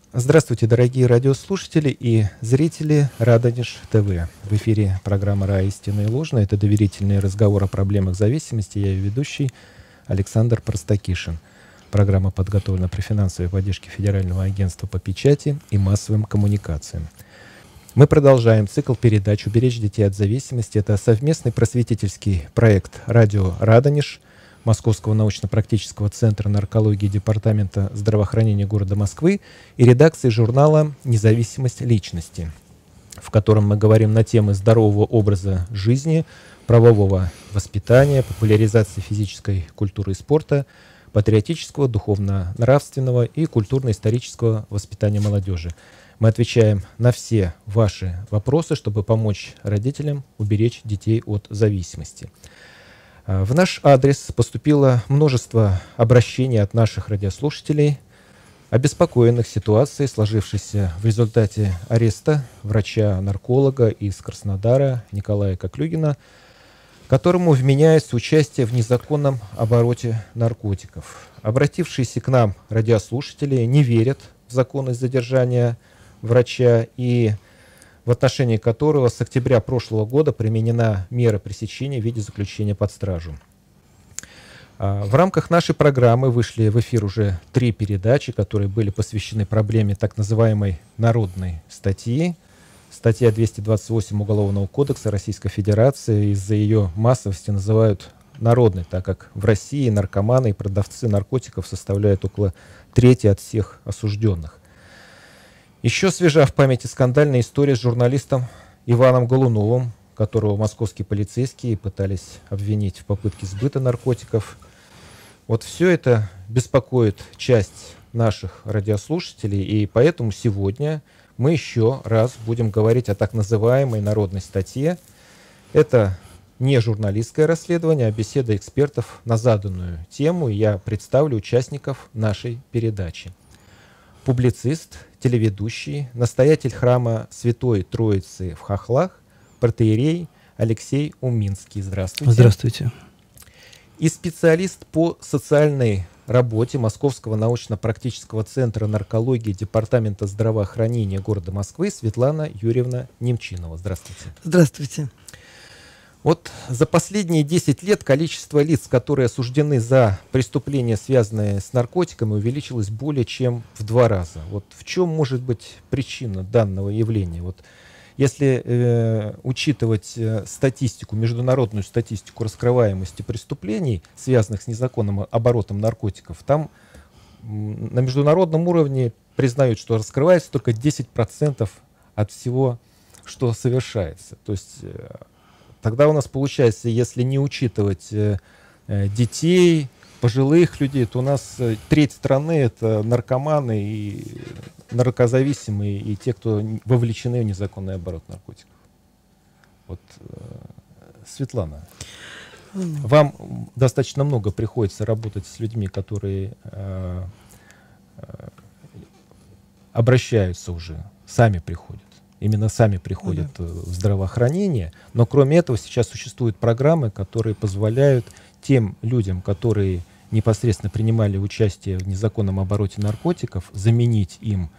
Здравствуйте, дорогие радиослушатели и зрители Радонеж ТВ. В эфире программа «Ра. Истинное и ложное». Это доверительный разговор о проблемах зависимости. Я ее ведущий Александр Простакишин. Программа подготовлена при финансовой поддержке Федерального агентства по печати и массовым коммуникациям. Мы продолжаем цикл передач «Уберечь детей от зависимости». Это совместный просветительский проект «Радио Радонеж», Московского научно-практического центра наркологии Департамента здравоохранения города Москвы и редакции журнала «Независимость личности», в котором мы говорим на темы здорового образа жизни, правового воспитания, популяризации физической культуры и спорта, патриотического, духовно-нравственного и культурно-исторического воспитания молодежи. Мы отвечаем на все ваши вопросы, чтобы помочь родителям уберечь детей от зависимости. В наш адрес поступило множество обращений от наших радиослушателей, обеспокоенных ситуацией, сложившейся в результате ареста врача-нарколога из Краснодара Николая Коклюгина, которому вменяется участие в незаконном обороте наркотиков. Обратившиеся к нам радиослушатели не верят в законность задержания врача, и в отношении которого с октября прошлого года применена мера пресечения в виде заключения под стражу. В рамках нашей программы вышли в эфир уже 3 передачи, которые были посвящены проблеме так называемой народной статьи. Статья 228 Уголовного кодекса Российской Федерации из-за ее массовости называют народной, так как в России наркоманы и продавцы наркотиков составляют около трети от всех осужденных. Еще свежа в памяти скандальная история с журналистом Иваном Голуновым, которого московские полицейские пытались обвинить в попытке сбыта наркотиков. Вот все это беспокоит часть наших радиослушателей, и поэтому сегодня мы еще раз будем говорить о так называемой народной статье. Это не журналистское расследование, а беседа экспертов на заданную тему. Я представлю участников нашей передачи. Публицист, телеведущий, настоятель храма Святой Троицы в Хохлах, протоиерей Алексей Уминский. Здравствуйте. Здравствуйте. И специалист по социальной работе Московского научно-практического центра наркологии Департамента здравоохранения города Москвы Светлана Юрьевна Немчинова. Здравствуйте. Здравствуйте. Вот за последние 10 лет количество лиц, которые осуждены за преступления, связанные с наркотиками, увеличилось более чем в 2 раза. Вот в чем может быть причина данного явления? Вот если учитывать статистику, международную статистику раскрываемости преступлений, связанных с незаконным оборотом наркотиков, там на международном уровне признают, что раскрывается только 10% от всего, что совершается. То есть тогда у нас получается, если не учитывать детей, пожилых людей, то у нас треть страны — это наркоманы и наркозависимые, и те, кто вовлечены в незаконный оборот наркотиков. Вот, Светлана, вам достаточно много приходится работать с людьми, которые обращаются уже, сами приходят. Именно сами приходят в здравоохранение. Но кроме этого сейчас существуют программы, которые позволяют тем людям, которые непосредственно принимали участие в незаконном обороте наркотиков, заменить им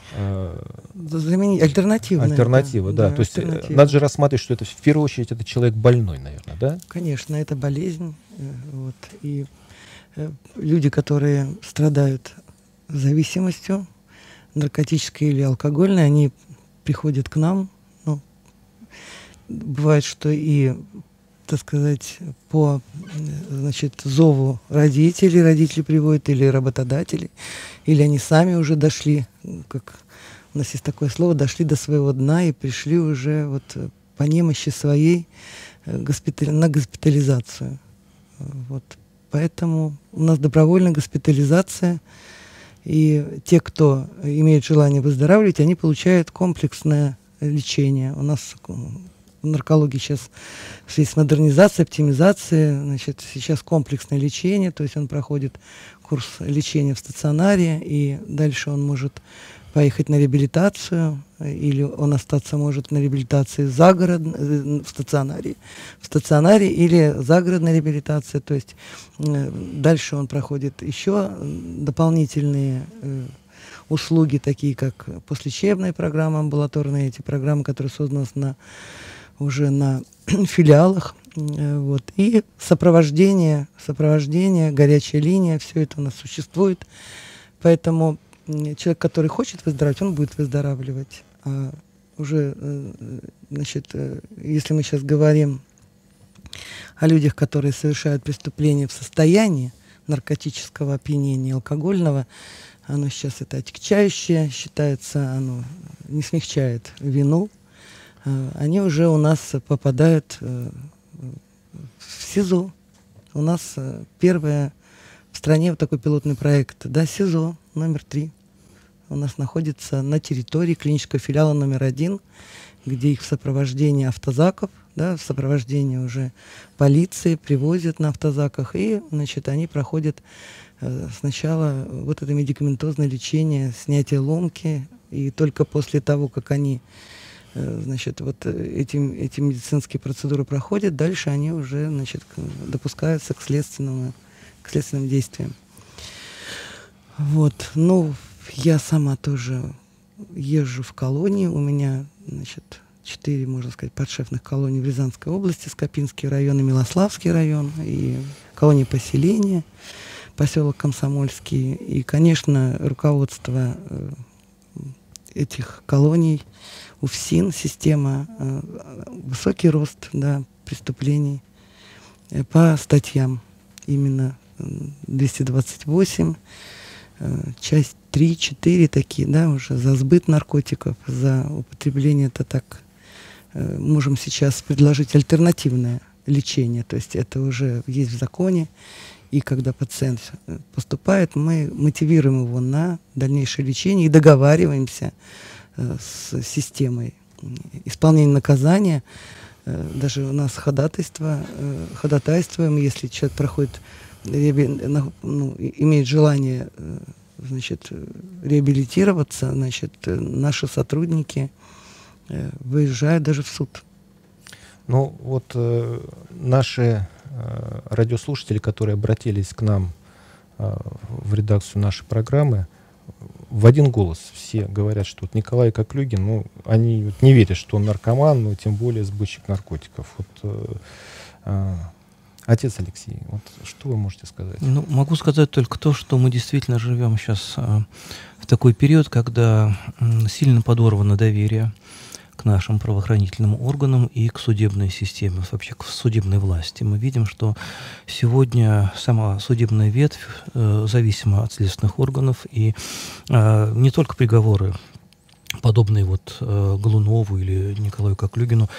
альтернативу. Да. То есть надо же рассматривать, что это в первую очередь это человек больной, наверное, да? Конечно, это болезнь. Вот, и люди, которые страдают зависимостью, наркотической или алкогольной, они приходят к нам. Ну, бывает, что и, так сказать, по, значит, зову родители приводят, или работодатели, или они сами уже дошли, как у нас есть такое слово, дошли до своего дна и пришли уже вот по немощи своей на госпитализацию. Вот. Поэтому у нас добровольная госпитализация. И те, кто имеет желание выздоравливать, они получают комплексное лечение. У нас в наркологии сейчас в связи с модернизацией, оптимизацией, значит, сейчас комплексное лечение, то есть он проходит курс лечения в стационаре, и дальше он может поехать на реабилитацию, или он остаться может на реабилитации в стационаре или загородная реабилитация, то есть дальше он проходит еще дополнительные услуги, такие как послелечебная программа, амбулаторные, эти программы, которые созданы уже на филиалах. Вот. И сопровождение, горячая линия, все это у нас существует. Поэтому человек, который хочет выздоравливать, он будет выздоравливать. А уже, значит, если мы сейчас говорим о людях, которые совершают преступления в состоянии наркотического опьянения, алкогольного, оно сейчас это отягчающее, считается, оно не смягчает вину. Они уже у нас попадают в СИЗО. У нас первое в стране вот такой пилотный проект, да, СИЗО номер 3. У нас находится на территории клинического филиала номер 1, где их в сопровождении автозаков, да, в сопровождении уже полиции привозят на автозаках, и, значит, они проходят сначала вот это медикаментозное лечение, снятие ломки, и только после того, как они, значит, вот эти медицинские процедуры проходят, дальше они уже, значит, допускаются к следственным действиям. Вот, ну, я сама тоже езжу в колонии, у меня, значит, 4, можно сказать, подшефных колоний в Рязанской области, Скопинский район и Милославский район, и колонии поселения, поселок Комсомольский. И, конечно, руководство этих колоний, УФСИН, система, высокий рост, да, преступлений по статьям именно 228, часть 3, 4 такие, да, уже за сбыт наркотиков, за употребление, это так, можем сейчас предложить альтернативное лечение, то есть это уже есть в законе, и когда пациент поступает, мы мотивируем его на дальнейшее лечение и договариваемся с системой исполнения наказания. Даже у нас ходатайствуем, если человек проходит, имеет желание, значит, реабилитироваться, значит, наши сотрудники выезжают даже в суд. Ну, вот наши радиослушатели, которые обратились к нам в редакцию нашей программы, в один голос все говорят, что вот Николай Коклюгин, ну, они вот не верят, что он наркоман, но тем более сбытчик наркотиков. Вот, отец Алексей, вот что вы можете сказать? Ну, могу сказать только то, что мы действительно живем сейчас в такой период, когда сильно подорвано доверие к нашим правоохранительным органам и к судебной системе, вообще к судебной власти. Мы видим, что сегодня сама судебная ветвь зависима от следственных органов, и не только приговоры, подобные вот Голунову или Николаю Коклюгину,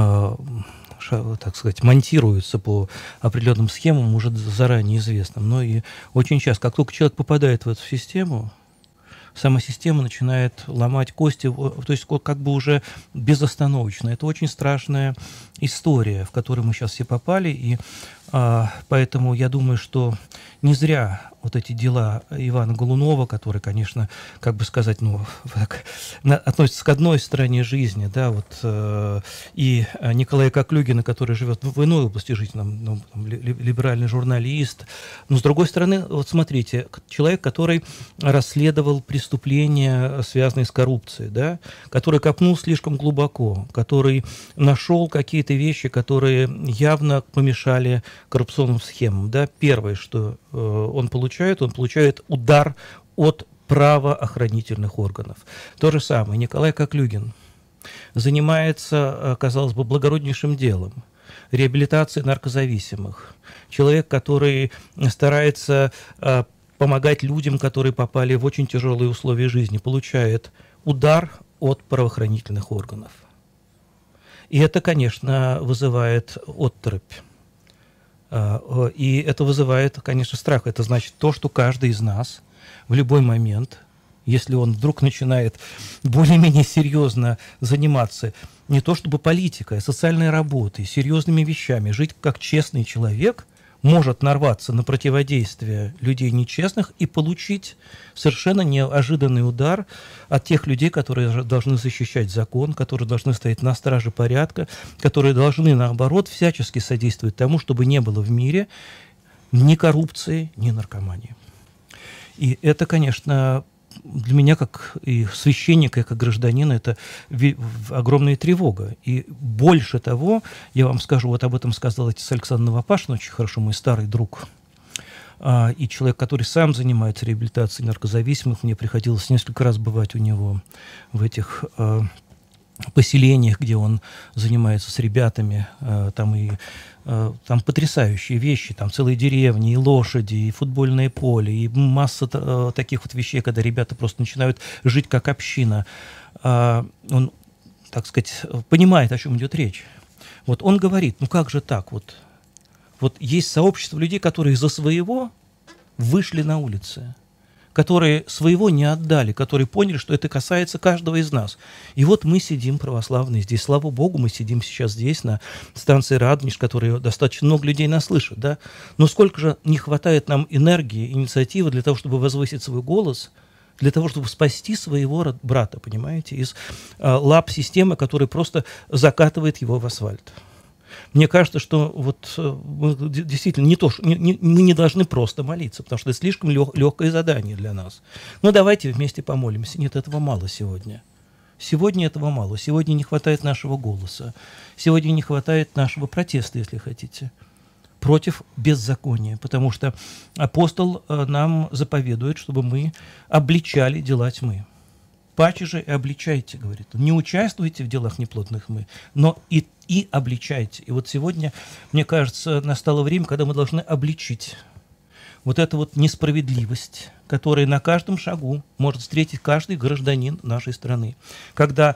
так сказать, монтируются по определенным схемам, уже заранее известным, но и очень часто, как только человек попадает в эту систему, сама система начинает ломать кости, то есть как бы уже безостановочно. Это очень страшная история, в которую мы сейчас все попали, и поэтому я думаю, что не зря вот эти дела Ивана Голунова, который, конечно, как бы сказать, ну, относится к одной стороне жизни, да, вот, и Николая Коклюгина, который живет в иной области жизни, ну, либеральный журналист, но с другой стороны, вот смотрите, человек, который расследовал преступления, связанные с коррупцией, да, который копнул слишком глубоко, который нашел какие-то вещи, которые явно помешали коррупционным схемам, да. Первое, что он получает удар от правоохранительных органов. То же самое Николай Коклюгин занимается, казалось бы, благороднейшим делом — реабилитацией наркозависимых. Человек, который старается помогать людям, которые попали в очень тяжелые условия жизни, получает удар от правоохранительных органов. И это, конечно, вызывает оторопь. И это вызывает, конечно, страх. Это значит то, что каждый из нас в любой момент, если он вдруг начинает более-менее серьезно заниматься не то чтобы политикой, а социальной работой, серьезными вещами, жить как честный человек, может нарваться на противодействие людей нечестных и получить совершенно неожиданный удар от тех людей, которые должны защищать закон, которые должны стоять на страже порядка, которые должны, наоборот, всячески содействовать тому, чтобы не было в мире ни коррупции, ни наркомании. И это, конечно, для меня, как и священника, и как гражданина, это огромная тревога. И больше того, я вам скажу, вот об этом сказал отец Александр Новопашин, очень хорошо, мой старый друг, и человек, который сам занимается реабилитацией наркозависимых. Мне приходилось несколько раз бывать у него в этих поселениях, где он занимается с ребятами, там потрясающие вещи, там целые деревни, и лошади, и футбольное поле, и масса таких вот вещей, когда ребята просто начинают жить как община. Он, так сказать, понимает, о чем идет речь. Вот он говорит, ну как же так вот? Вот есть сообщество людей, которые за своего вышли на улицы, которые своего не отдали, которые поняли, что это касается каждого из нас. И вот мы сидим, православные, здесь, слава Богу, мы сидим сейчас здесь, на станции Радонеж, которой достаточно много людей нас слышат, да? Но сколько же не хватает нам энергии, инициативы для того, чтобы возвысить свой голос, для того, чтобы спасти своего брата, понимаете, из лап системы, которая просто закатывает его в асфальт. Мне кажется, что вот мы действительно мы не должны просто молиться, потому что это слишком легкое задание для нас. Но давайте вместе помолимся. Нет, этого мало сегодня. Сегодня этого мало. Сегодня не хватает нашего голоса. Сегодня не хватает нашего протеста, если хотите, против беззакония. Потому что апостол нам заповедует, чтобы мы обличали дела тьмы. Паче же и обличайте, говорит. Не участвуйте в делах неплотных мы, но и обличайте. И вот сегодня, мне кажется, настало время, когда мы должны обличить вот эту вот несправедливость, которая на каждом шагу может встретить каждый гражданин нашей страны. Когда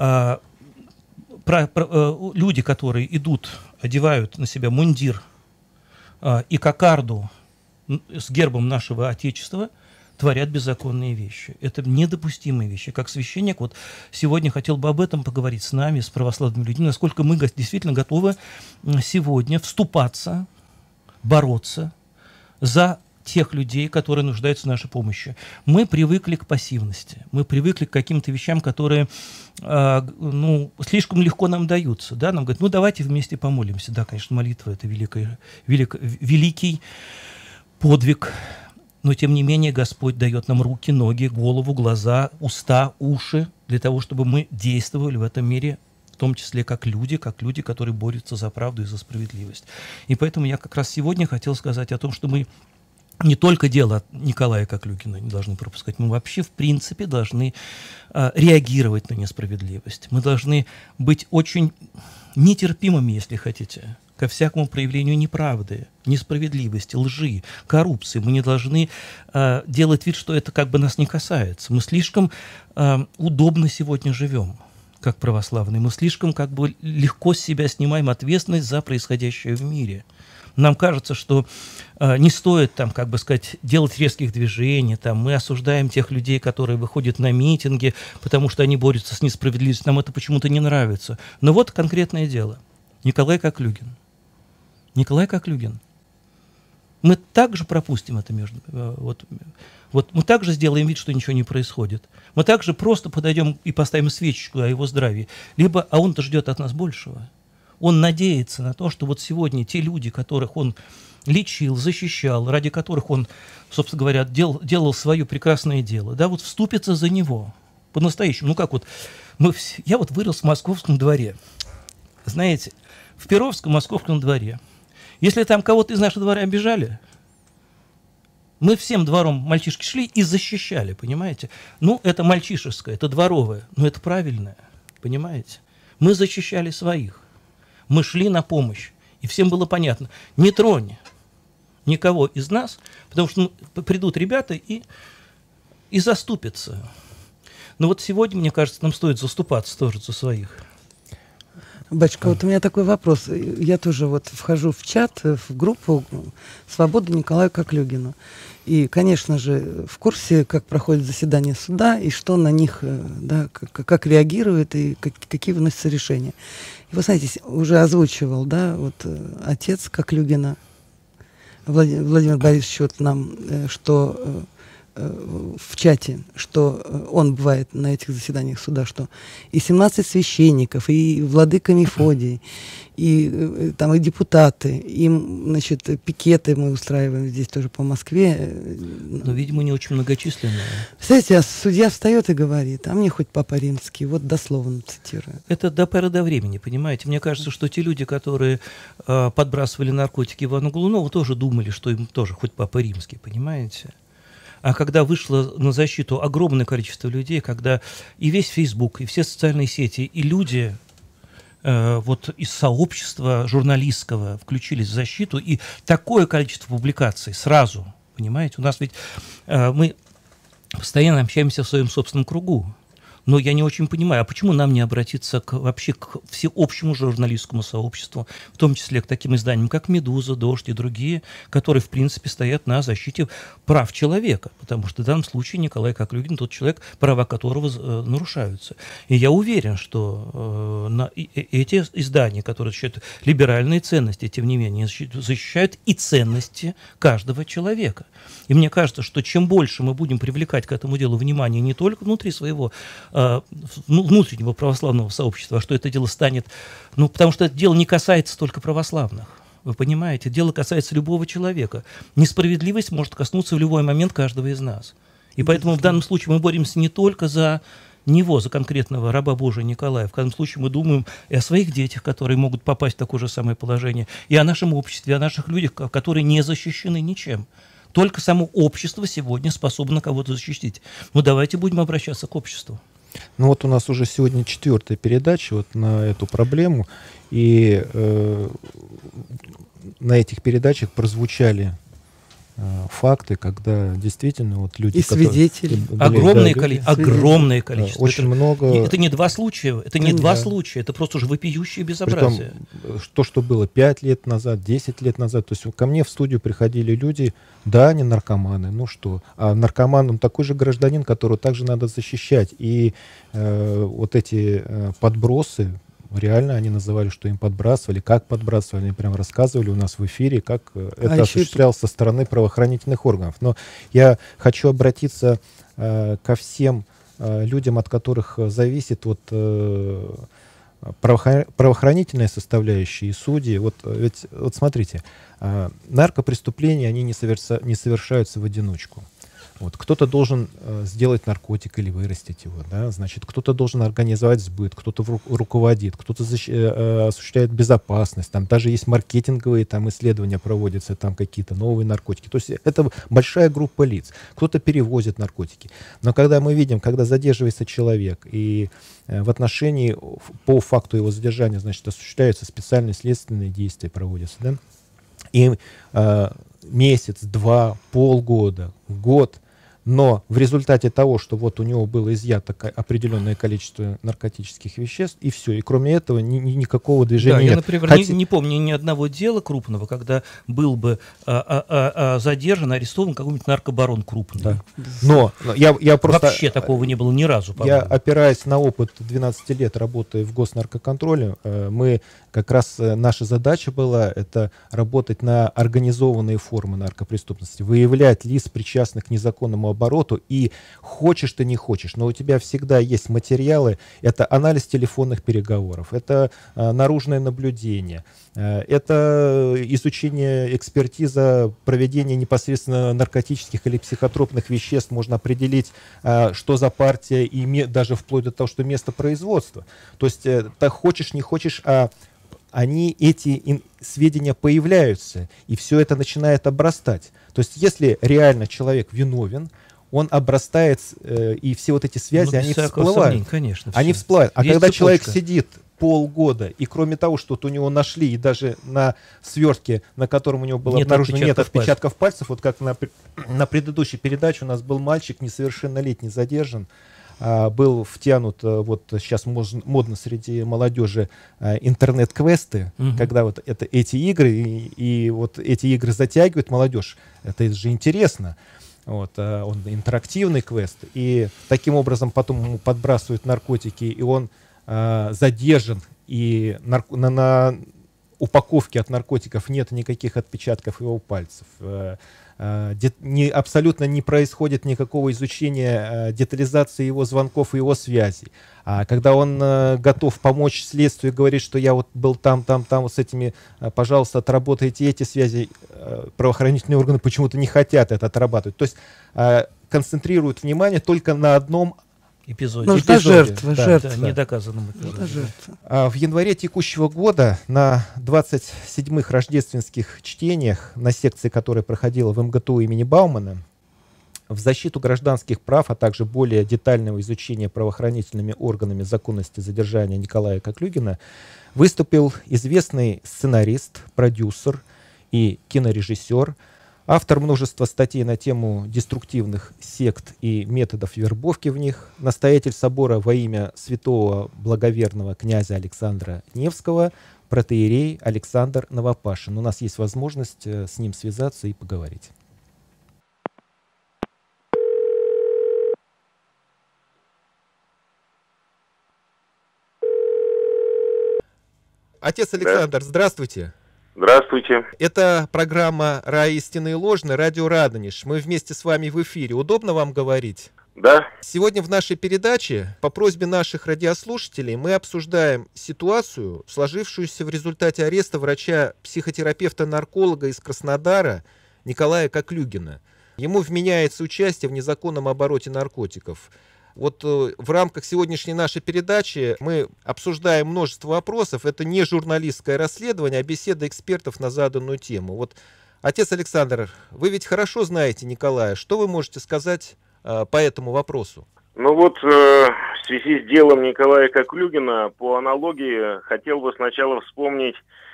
люди, которые идут, одевают на себя мундир и кокарду с гербом нашего Отечества, творят беззаконные вещи. Это недопустимые вещи. Как священник, вот сегодня хотел бы об этом поговорить с нами, с православными людьми, насколько мы действительно готовы сегодня вступаться, бороться за тех людей, которые нуждаются в нашей помощи. Мы привыкли к пассивности, мы привыкли к каким-то вещам, которые слишком легко нам даются. Да? Нам говорят, ну давайте вместе помолимся. Да, конечно, молитва – это великий подвиг. Но, тем не менее, Господь дает нам руки, ноги, голову, глаза, уста, уши, для того, чтобы мы действовали в этом мире, в том числе как люди, которые борются за правду и за справедливость. И поэтому я как раз сегодня хотел сказать о том, что мы не только дело Николая Коклюгина не должны пропускать, мы вообще, в принципе, должны реагировать на несправедливость. Мы должны быть очень нетерпимыми, если хотите, ко всякому проявлению неправды, несправедливости, лжи, коррупции. Мы не должны делать вид, что это как бы нас не касается. Мы слишком удобно сегодня живем, как православные. Мы слишком как бы легко с себя снимаем ответственность за происходящее в мире. Нам кажется, что не стоит там, как бы сказать, делать резких движений. Там, мы осуждаем тех людей, которые выходят на митинги, потому что они борются с несправедливостью. Нам это почему-то не нравится. Но вот конкретное дело. Николай Коклюгин. Николай Коклюгин. Мы также пропустим это вот мы также сделаем вид, что ничего не происходит. Мы также просто подойдем и поставим свечечку о его здравии. А он-то ждет от нас большего. Он надеется на то, что вот сегодня те люди, которых он лечил, защищал, ради которых он, собственно говоря, делал свое прекрасное дело, да, вот вступятся за него по-настоящему. Ну как вот, я вот вырос в Московском дворе. Знаете, в Перовском Московском дворе. Если там кого-то из нашего двора обижали, мы всем двором мальчишки шли и защищали, понимаете? Ну, это мальчишеское, это дворовое, но это правильное, понимаете? Мы защищали своих, мы шли на помощь, и всем было понятно, не тронь никого из нас, потому что придут ребята и заступятся. Но вот сегодня, мне кажется, нам стоит заступаться тоже за своих. Батюшка, вот у меня такой вопрос. Я тоже вот вхожу в чат, в группу «Свобода Николаю Коклюгину». И, конечно же, в курсе, как проходит заседание суда, и что на них, да, как реагируют, и какие выносятся решения. И вы знаете, уже озвучивал, да, вот отец Коклюгина, Владимир Борисович, вот нам, что в чате, что он бывает на этих заседаниях суда, что и 17 священников, и владыка Мефодий, и там и депутаты, и, значит, пикеты мы устраиваем здесь тоже по Москве. Но, видимо, не очень многочисленные. Представляете, а судья встает и говорит, а мне хоть Папа Римский, вот дословно цитирую. Это до поры до времени, понимаете? Мне кажется, что те люди, которые подбрасывали наркотики Ивану Голунову, тоже думали, что им тоже хоть Папа Римский, понимаете? А когда вышло на защиту огромное количество людей, когда и весь Facebook, и все социальные сети, и люди вот из сообщества журналистского включились в защиту, и такое количество публикаций сразу, понимаете? У нас ведь мы постоянно общаемся в своем собственном кругу. Но я не очень понимаю, а почему нам не обратиться вообще к всеобщему журналистскому сообществу, в том числе к таким изданиям, как «Медуза», «Дождь» и другие, которые, в принципе, стоят на защите прав человека, потому что в данном случае Николай Коклюгин тот человек, права которого нарушаются. И я уверен, что эти издания, которые защищают либеральные ценности, тем не менее, защищают и ценности каждого человека. И мне кажется, что чем больше мы будем привлекать к этому делу внимание не только внутри своего внутреннего православного сообщества, а что это дело станет, потому что это дело не касается только православных. Вы понимаете, дело касается любого человека. Несправедливость может коснуться в любой момент каждого из нас. И поэтому в данном случае мы боремся не только за него, за конкретного раба Божия Николая. В каждом случае мы думаем и о своих детях, которые могут попасть в такое же самое положение, и о нашем обществе, о наших людях, которые не защищены ничем. Только само общество сегодня способно кого-то защитить. Давайте будем обращаться к обществу. Вот у нас уже сегодня 4-я передача вот на эту проблему, и на этих передачах прозвучали факты, когда действительно вот люди... И свидетели. Огромное количество. Очень много... Это не два случая, это просто уже вопиющее безобразие. Притом, то, что было 5 лет назад, 10 лет назад, то есть ко мне в студию приходили люди, да, они наркоманы, ну что, а наркоман, он такой же гражданин, которого также надо защищать. И вот эти подбросы, реально они называли, что им подбрасывали, как подбрасывали, они прям рассказывали у нас в эфире, как это осуществлялось со стороны правоохранительных органов. Но я хочу обратиться ко всем людям, от которых зависит вот правоохранительная составляющая и судьи. Вот смотрите, наркопреступления, они не совершаются в одиночку. Вот, кто-то должен сделать наркотик или вырастить его, да? Значит, кто-то должен организовать сбыт, кто-то руководит, кто-то осуществляет безопасность, там даже есть маркетинговые там, исследования проводятся, там какие-то новые наркотики. То есть это большая группа лиц. Кто-то перевозит наркотики. Но когда мы видим, когда задерживается человек, и в отношении, по факту его задержания, значит, осуществляются специальные следственные действия, проводятся, да? И месяц, 2, полгода, год, но в результате того, что вот у него было изъято определенное количество наркотических веществ, и все, и кроме этого никакого движения нет. Я, например, не помню ни одного дела крупного, когда был бы задержан, арестован какой-нибудь наркобарон крупный. Да. Но я просто... Вообще такого не было ни разу, по-моему. Я, опираясь на опыт 12 лет работы в госнаркоконтроле, мы как раз, наша задача была это работать на организованные формы наркопреступности, выявлять лиц, причастных к незаконному обороту, и хочешь ты не хочешь, но у тебя всегда есть материалы, это анализ телефонных переговоров, это наружное наблюдение, это изучение, экспертиза, проведение непосредственно наркотических или психотропных веществ, можно определить, что за партия, и даже вплоть до того, что место производства. То есть, так хочешь, не хочешь, эти сведения появляются, и все это начинает обрастать. То есть, если реально человек виновен, он обрастает, и все вот эти связи, они всплывают. Сомнений, конечно, они всплывают. А когда человек сидит полгода, и кроме того, что вот у него нашли, и даже на свертке, на котором у него было обнаружено, нет отпечатков пальцев, вот как на предыдущей передаче у нас был мальчик несовершеннолетний задержан, был втянут, вот сейчас модно среди молодежи, интернет-квесты, когда вот эти игры, и вот эти игры затягивают молодежь, это же интересно. Вот, он интерактивный квест, и таким образом потом ему подбрасывают наркотики, и он задержан, и упаковке от наркотиков нет никаких отпечатков его пальцев. Абсолютно не происходит никакого изучения детализации его звонков и его связей. А когда он готов помочь следствию и говорит, что я вот был там, вот с этими, пожалуйста, отработайте эти связи, правоохранительные органы почему-то не хотят это отрабатывать. То есть концентрируют внимание только на одном эпизоде. Нужна жертва, да, жертва. Да, недоказанном эпизоде. В январе текущего года на 27-х рождественских чтениях, на секции, которая проходила в МГТУ имени Баумана, в защиту гражданских прав, а также более детального изучения правоохранительными органами законности задержания Николая Коклюгина выступил известный сценарист, продюсер и кинорежиссер, автор множества статей на тему деструктивных сект и методов вербовки в них, настоятель собора во имя святого благоверного князя Александра Невского, протоиерей Александр Новопашин. У нас есть возможность с ним связаться и поговорить. Отец Александр, здравствуйте. Здравствуйте. Это программа «Рай истинный и ложный», радио Радонеж. Мы вместе с вами в эфире. Удобно вам говорить? Да. Сегодня в нашей передаче по просьбе наших радиослушателей мы обсуждаем ситуацию, сложившуюся в результате ареста врача-психотерапевта-нарколога из Краснодара Николая Коклюгина. Ему вменяется участие в незаконном обороте наркотиков. Вот в рамках сегодняшней нашей передачи мы обсуждаем множество вопросов. Это не журналистское расследование, а беседа экспертов на заданную тему. Вот, отец Александр, вы ведь хорошо знаете Николая. Что вы можете сказать по этому вопросу? Ну вот, в связи с делом Николая Коклюгина, по аналогии, хотел бы сначала вспомнить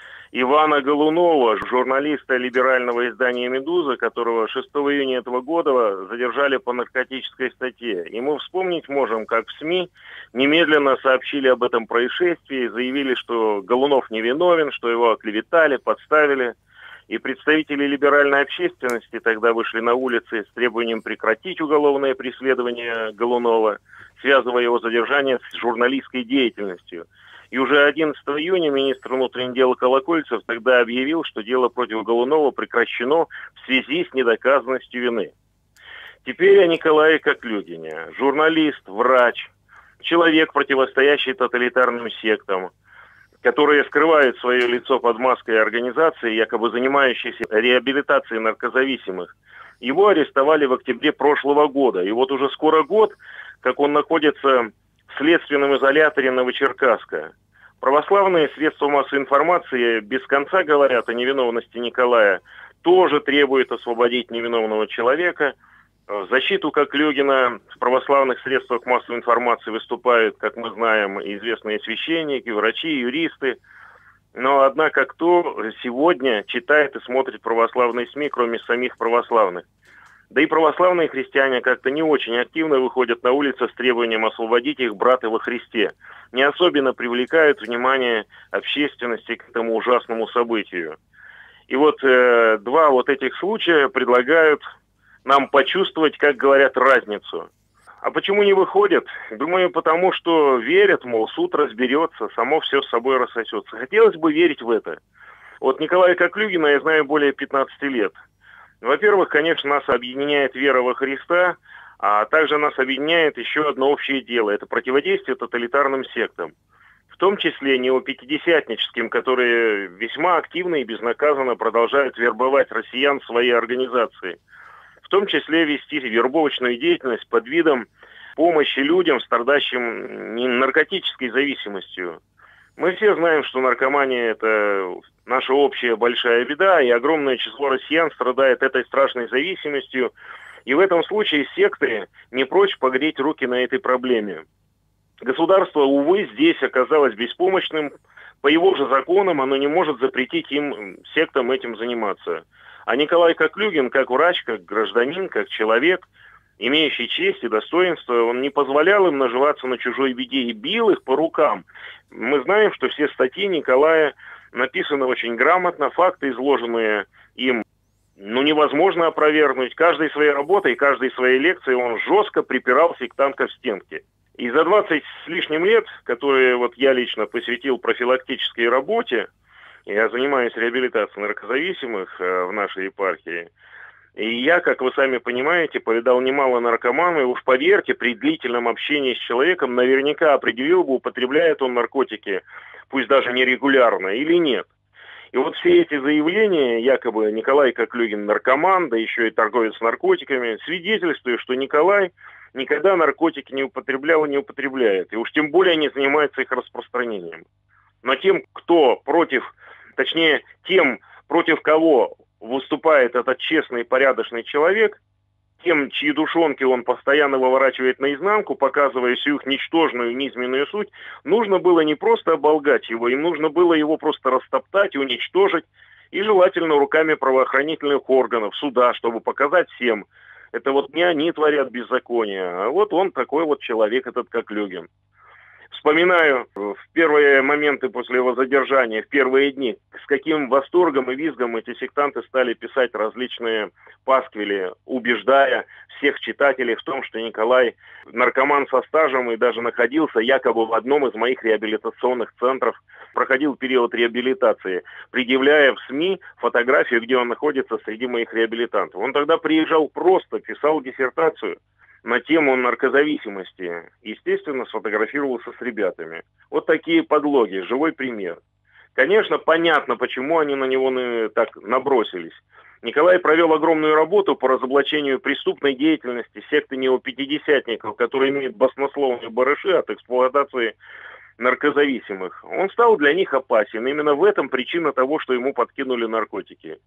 Ивана Голунова, журналиста либерального издания «Медуза», которого 6 июня этого года задержали по наркотической статье. И мы вспомнить можем, как в СМИ немедленно сообщили об этом происшествии, заявили, что Голунов невиновен, что его оклеветали, подставили. И представители либеральной общественности тогда вышли на улицы с требованием прекратить уголовное преследование Голунова, связывая его задержание с журналистской деятельностью. И уже 11 июня министр внутренних дел Колокольцев тогда объявил, что дело против Голунова прекращено в связи с недоказанностью вины. Теперь о Николае Коклюгине. Журналист, врач, человек, противостоящий тоталитарным сектам, которые скрывают свое лицо под маской организации, якобы занимающейся реабилитацией наркозависимых. Его арестовали в октябре прошлого года. И вот уже скоро год, как он находится в следственном изоляторе Новочеркасска. Православные средства массовой информации без конца говорят о невиновности Николая, тоже требуют освободить невиновного человека. В защиту Коклюгина в православных средствах массовой информации выступают, как мы знаем, известные священники, врачи, юристы. Но, однако, кто сегодня читает и смотрит православные СМИ, кроме самих православных? Да и православные христиане как-то не очень активно выходят на улицы с требованием освободить их брата во Христе. Не особенно привлекают внимание общественности к этому ужасному событию. И вот два вот этих случая предлагают нам почувствовать, как говорят, разницу. А почему не выходят? Думаю, потому что верят, мол, суд разберется, само все с собой рассосется. Хотелось бы верить в это. Вот Николая Коклюгина я знаю более 15 лет. Во-первых, конечно, нас объединяет вера во Христа, а также нас объединяет еще одно общее дело. Это противодействие тоталитарным сектам. В том числе неопятидесятническим, которые весьма активно и безнаказанно продолжают вербовать россиян в свои организации. В том числе вести вербовочную деятельность под видом помощи людям, страдающим наркотической зависимостью. Мы все знаем, что наркомания – это наша общая большая беда, и огромное число россиян страдает этой страшной зависимостью. И в этом случае секты не прочь погреть руки на этой проблеме. Государство, увы, здесь оказалось беспомощным. По его же законам оно не может запретить им, сектам, этим заниматься. А Николай Коклюгин, как врач, как гражданин, как человек, имеющий честь и достоинство, он не позволял им наживаться на чужой беде и бил их по рукам. Мы знаем, что все статьи Николая написаны очень грамотно, факты, изложенные им, невозможно опровергнуть. Каждой своей работой, каждой своей лекцией он жестко припирал сектантов к стенке. И за 20 с лишним лет, которые вот я лично посвятил профилактической работе, Я занимаюсь реабилитацией наркозависимых в нашей епархии. И я, как вы сами понимаете, повидал немало наркоманов, и уж поверьте, при длительном общении с человеком наверняка определил бы, употребляет он наркотики, пусть даже нерегулярно, или нет. И вот все эти заявления, якобы Николай Коклюгин наркоман, да еще и торговец наркотиками, свидетельствуют, что Николай никогда наркотики не употреблял и не употребляет, и уж тем более не занимается их распространением. Но тем, кто против, точнее, тем, против кого выступает этот честный и порядочный человек, тем, чьи душонки он постоянно выворачивает наизнанку, показывая всю их ничтожную, низменную суть, нужно было не просто оболгать его, им нужно было его просто растоптать, уничтожить, и желательно руками правоохранительных органов, суда, чтобы показать всем, это вот не они творят беззаконие, а вот он такой вот человек, этот Коклюгин. Вспоминаю в первые моменты после его задержания, в первые дни, с каким восторгом и визгом эти сектанты стали писать различные пасквили, убеждая всех читателей в том, что Николай наркоман со стажем и даже находился якобы в одном из моих реабилитационных центров, проходил период реабилитации, предъявляя в СМИ фотографию, где он находится среди моих реабилитантов. Он тогда приезжал просто, писал диссертацию на тему наркозависимости. Естественно, сфотографировался с ребятами. Вот такие подлоги, живой пример. Конечно, понятно, почему они на него так набросились. Николай провел огромную работу по разоблачению преступной деятельности секты неопятидесятников, которые имеют баснословные барыши от эксплуатации наркозависимых. Он стал для них опасен. Именно в этом причина того, что ему подкинули наркотики.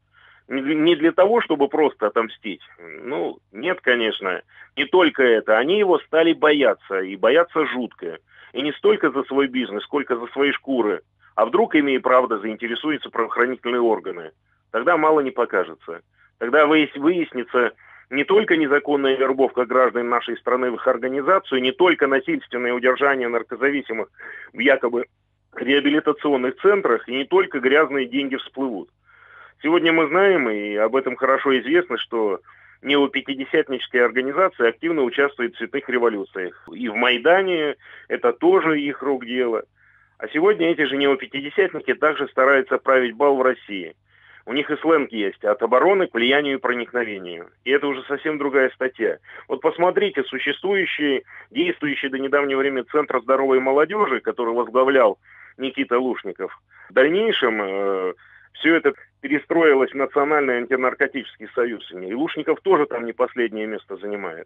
Не для того, чтобы просто отомстить. Ну, нет, конечно, не только это. Они его стали бояться, и бояться жутко. И не столько за свой бизнес, сколько за свои шкуры. А вдруг ими и правда заинтересуются правоохранительные органы? Тогда мало не покажется. Тогда выяснится не только незаконная вербовка граждан нашей страны в их организацию, не только насильственное удержание наркозависимых в якобы реабилитационных центрах, и не только грязные деньги всплывут. Сегодня мы знаем, и об этом хорошо известно, что неопятидесятнические организации активно участвуют в цветных революциях. И в Майдане это тоже их рук дело. А сегодня эти же неопятидесятники также стараются править бал в России. У них и сленг есть: от обороны к влиянию и проникновению. И это уже совсем другая статья. Вот посмотрите, существующий, действующий до недавнего времени Центр здоровой молодежи, который возглавлял Никита Лушников, в дальнейшем все это перестроилось в Национальный антинаркотический союз. И Лушников тоже там не последнее место занимает.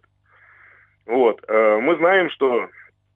Вот. Мы знаем, что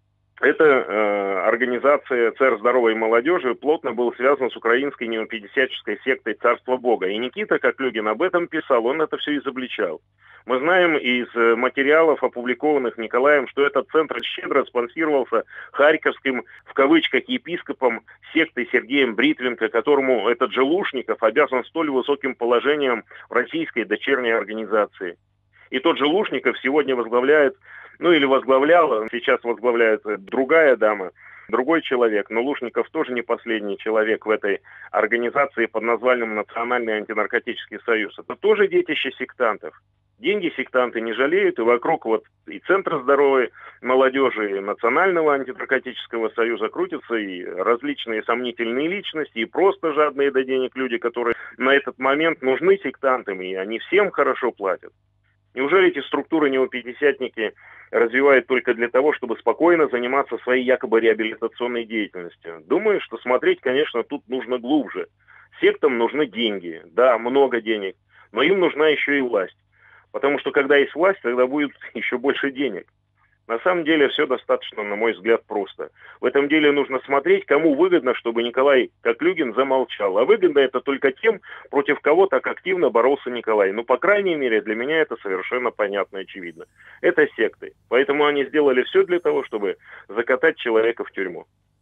эта организация ЦР здоровой молодежи плотно был связан с украинской неопятидесятнической сектой Царство Бога. И Никита Коклюгин об этом писал, он это все изобличал. Мы знаем из материалов, опубликованных Николаем, что этот центр щедро спонсировался харьковским, в кавычках, епископом секты Сергеем Бритвенко, которому этот же Лушников обязан столь высоким положением в российской дочерней организации. И тот же Лушников сегодня возглавляет, или возглавлял, сейчас возглавляет другая дама, другой человек, но Лушников тоже не последний человек в этой организации под названием Национальный антинаркотический союз. Это тоже детище сектантов. Деньги сектанты не жалеют, и вокруг вот и Центра здоровой молодежи, и Национального антинаркотического союза крутятся и различные сомнительные личности, и просто жадные до денег люди, которые на этот момент нужны сектантам, и они всем хорошо платят. Неужели эти структуры неопятидесятники развивают только для того, чтобы спокойно заниматься своей якобы реабилитационной деятельностью? Думаю, что смотреть, конечно, тут нужно глубже. Сектам нужны деньги, да, много денег, но им нужна еще и власть. Потому что когда есть власть, тогда будет еще больше денег. На самом деле все достаточно, на мой взгляд, просто. В этом деле нужно смотреть, кому выгодно, чтобы Николай Коклюгин замолчал. А выгодно это только тем, против кого так активно боролся Николай. Ну, по крайней мере, для меня это совершенно понятно и очевидно. Это секты. Поэтому они сделали все для того, чтобы закатать человека в тюрьму.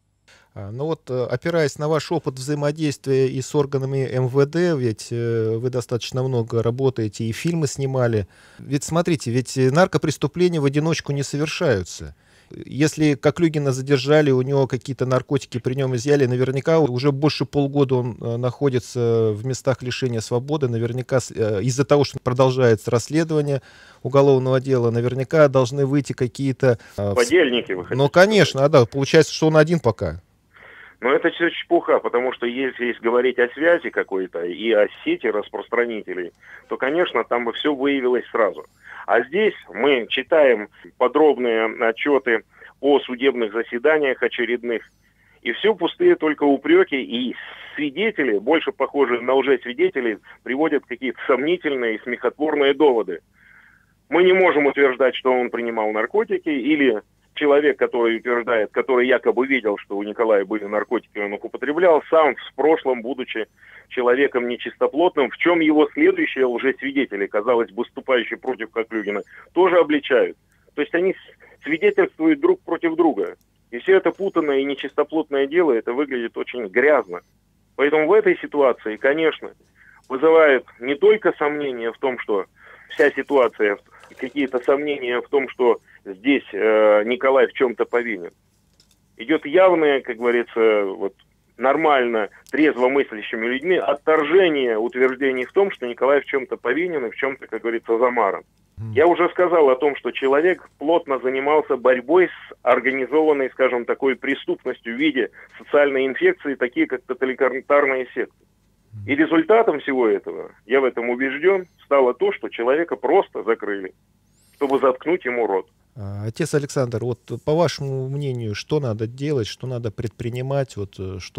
Ну вот, опираясь на ваш опыт взаимодействия и с органами МВД, ведь вы достаточно много работаете и фильмы снимали. Ведь смотрите, ведь наркопреступления в одиночку не совершаются. Если Коклюгина задержали, у него какие-то наркотики при нем изъяли, наверняка уже больше полгода он находится в местах лишения свободы. Наверняка из-за того, что продолжается расследование уголовного дела, наверняка должны выйти какие-то... Подельники, вы хотите Ну, конечно, да, получается, что он один пока. Но это все чепуха, потому что если говорить о связи какой-то и о сети распространителей, то, конечно, там бы все выявилось сразу. А здесь мы читаем подробные отчеты о судебных заседаниях очередных, и все пустые только упреки, и свидетели, больше похожие на лжесвидетелей, приводят какие-то сомнительные и смехотворные доводы. Мы не можем утверждать, что он принимал наркотики, или человек, который утверждает, который якобы видел, что у Николая были наркотики, он их употреблял, сам в прошлом, будучи человеком нечистоплотным, в чем его следующие лжесвидетели, казалось бы, выступающие против Коклюгина, тоже обличают. То есть они свидетельствуют друг против друга. И все это путанное и нечистоплотное дело, это выглядит очень грязно. Поэтому в этой ситуации, конечно, вызывает не только сомнения в том, что вся ситуация, какие-то сомнения в том, что здесь Николай в чем-то повинен. Идет явное, как говорится, вот, нормально, трезво мыслящими людьми отторжение утверждений в том, что Николай в чем-то повинен и в чем-то, как говорится, замаран. Я уже сказал о том, что человек плотно занимался борьбой с организованной, скажем, такой преступностью в виде социальной инфекции, такие как тоталитарные секты. И результатом всего этого, я в этом убежден, стало то, что человека просто закрыли, чтобы заткнуть ему рот. Отец Александр, вот по вашему мнению, что надо делать, что надо предпринимать, вот,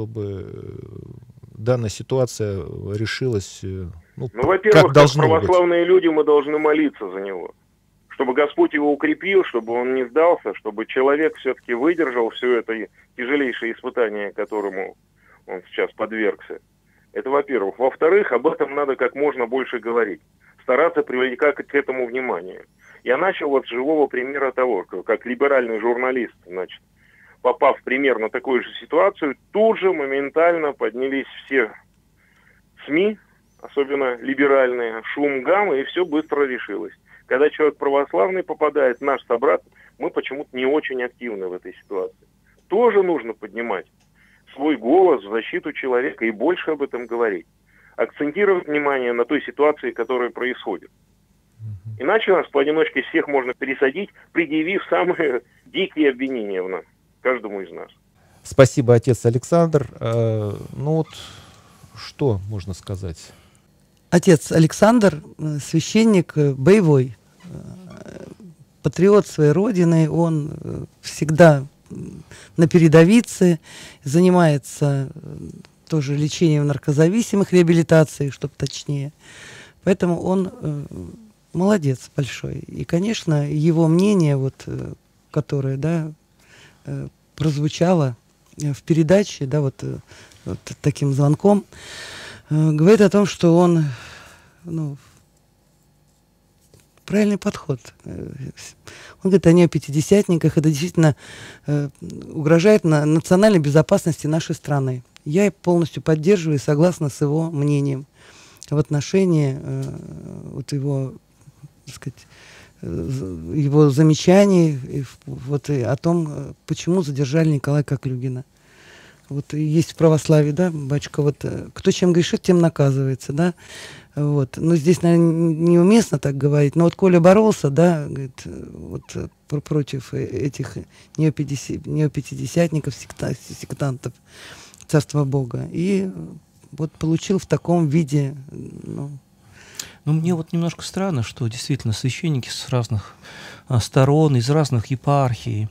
чтобы данная ситуация решилась, во-первых, как должно быть? Православные люди, мы должны молиться за него, чтобы Господь его укрепил, чтобы он не сдался, чтобы человек все-таки выдержал все это тяжелейшее испытание, которому он сейчас подвергся. Это во-первых. Во-вторых, об этом надо как можно больше говорить, стараться привлекать к этому внимание. Я начал вот с живого примера того, как либеральный журналист, значит, попав в примерно такую же ситуацию, тут же моментально поднялись все СМИ, особенно либеральные, шум, гам, и все быстро решилось. Когда человек православный попадает, наш собрат, мы почему-то не очень активны в этой ситуации. Тоже нужно поднимать свой голос в защиту человека и больше об этом говорить. Акцентировать внимание на той ситуации, которая происходит. Иначе нас поодиночке всех можно пересадить, предъявив самые дикие обвинения в нас, каждому из нас. Спасибо, отец Александр. Что можно сказать? Отец Александр, священник боевой, патриот своей родины, он всегда на передовице, занимается тоже лечением наркозависимых, реабилитацией, чтобы точнее. Поэтому он молодец большой. И, конечно, его мнение, которое прозвучало в передаче, вот таким звонком, говорит о том, что он правильный подход. Он говорит о неопятидесятниках. Это действительно угрожает национальной безопасности нашей страны. Я полностью поддерживаю и согласна с его мнением в отношении его, так сказать, его замечаний и о том, почему задержали Николая Коклюгина. Есть в православии, батюшка, кто чем грешит, тем наказывается, Но здесь, наверное, неуместно так говорить. Но Коля боролся, говорит, против этих неопятидесятников, сектантов, царства Бога. И получил в таком виде, мне немножко странно, что действительно священники с разных сторон, из разных епархий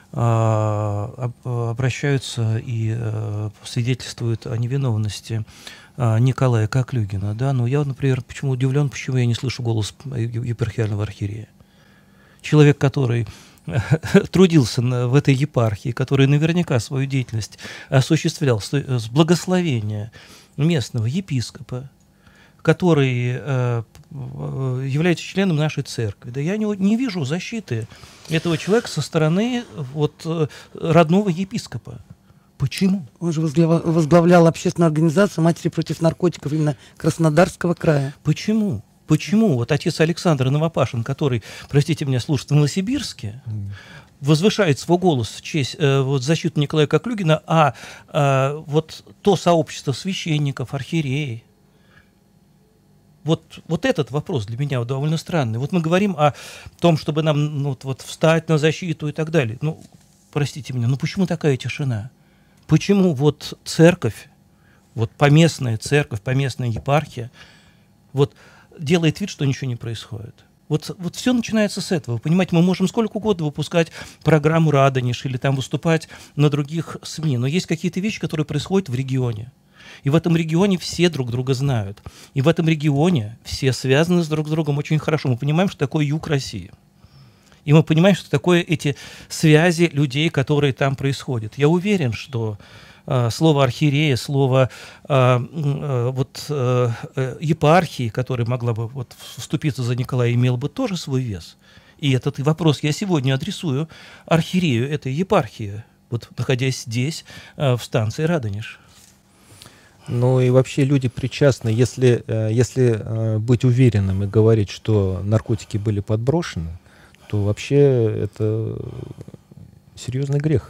обращаются и свидетельствуют о невиновности Николая Коклюгина. Но я, например, почему удивлен, почему я не слышу голос епархиального архиерея. Человек, который трудился в этой епархии, который наверняка свою деятельность осуществлял с благословения местного епископа, который является членом нашей церкви. Я не вижу защиты этого человека со стороны родного епископа. Почему? Он же возглавлял общественную организацию «Матери против наркотиков» именно Краснодарского края. Почему? Почему отец Александр Новопашин, который, простите меня, служит в Новосибирске, возвышает свой голос в честь защиту Николая Коклюгина, а то сообщество священников, архиереев, этот вопрос для меня довольно странный. Мы говорим о том, чтобы нам встать на защиту и так далее. Простите меня, почему такая тишина? Почему вот церковь, вот поместная церковь, поместная епархия, вот делает вид, что ничего не происходит? Вот все начинается с этого. Вы понимаете, мы можем сколько угодно выпускать программу «Радонеж» или там выступать на других СМИ, но есть какие-то вещи, которые происходят в регионе. И в этом регионе все друг друга знают. И в этом регионе все связаны друг с другом очень хорошо. Мы понимаем, что такое юг России. И мы понимаем, что такое эти связи людей, которые там происходят. Я уверен, что слово архиерея, слово епархии, которая могла бы вступиться за Николая, имел бы тоже свой вес. И этот вопрос я сегодня адресую архиерею этой епархии, вот находясь здесь, в станции Радонеж. Ну и вообще люди причастны, если быть уверенным и говорить, что наркотики были подброшены, то вообще это серьезный грех.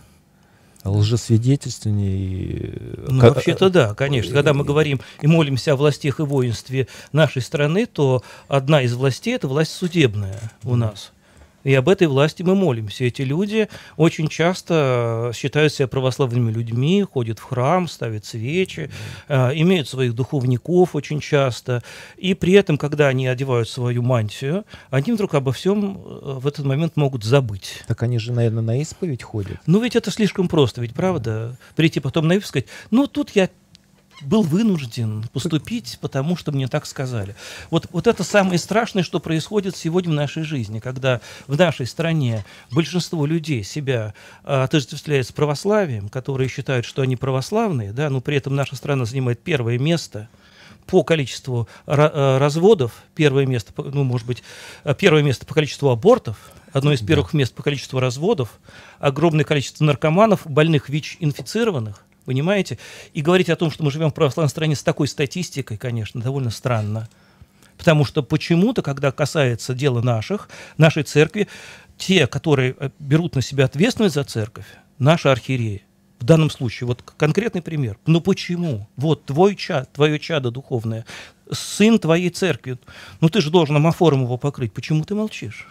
Лжесвидетельствование. Ну, вообще-то да, конечно. Когда мы говорим и молимся о властях и воинстве нашей страны, то одна из властей – это власть судебная у нас. И об этой власти мы молимся. Эти люди очень часто считают себя православными людьми, ходят в храм, ставят свечи, имеют своих духовников очень часто. И при этом, когда они одевают свою мантию, они вдруг обо всем в этот момент могут забыть. Так они же, наверное, на исповедь ходят. Ну ведь это слишком просто, ведь правда? Прийти потом на исповедь и сказать, ну тут я был вынужден поступить, потому что мне так сказали. Вот это самое страшное, что происходит сегодня в нашей жизни, когда в нашей стране большинство людей себя отождествляет с православием, которые считают, что они православные, да, но при этом наша страна занимает первое место по количеству разводов, первое место, ну, может быть, первое место по количеству абортов, одно из первых мест по количеству разводов, огромное количество наркоманов, больных ВИЧ-инфицированных. Понимаете? И говорить о том, что мы живем в православной стране с такой статистикой, конечно, довольно странно. Потому что почему-то, когда касается дела нашей церкви, те, которые берут на себя ответственность за церковь, наши архиереи, в данном случае, вот конкретный пример. Ну почему? Вот твое чадо духовное, сын твоей церкви, ну ты же должен амофором его покрыть. Почему ты молчишь?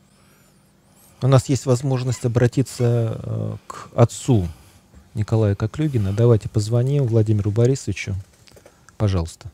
У нас есть возможность обратиться к отцу Николая Коклюгина. Давайте позвоним Владимиру Борисовичу. Пожалуйста.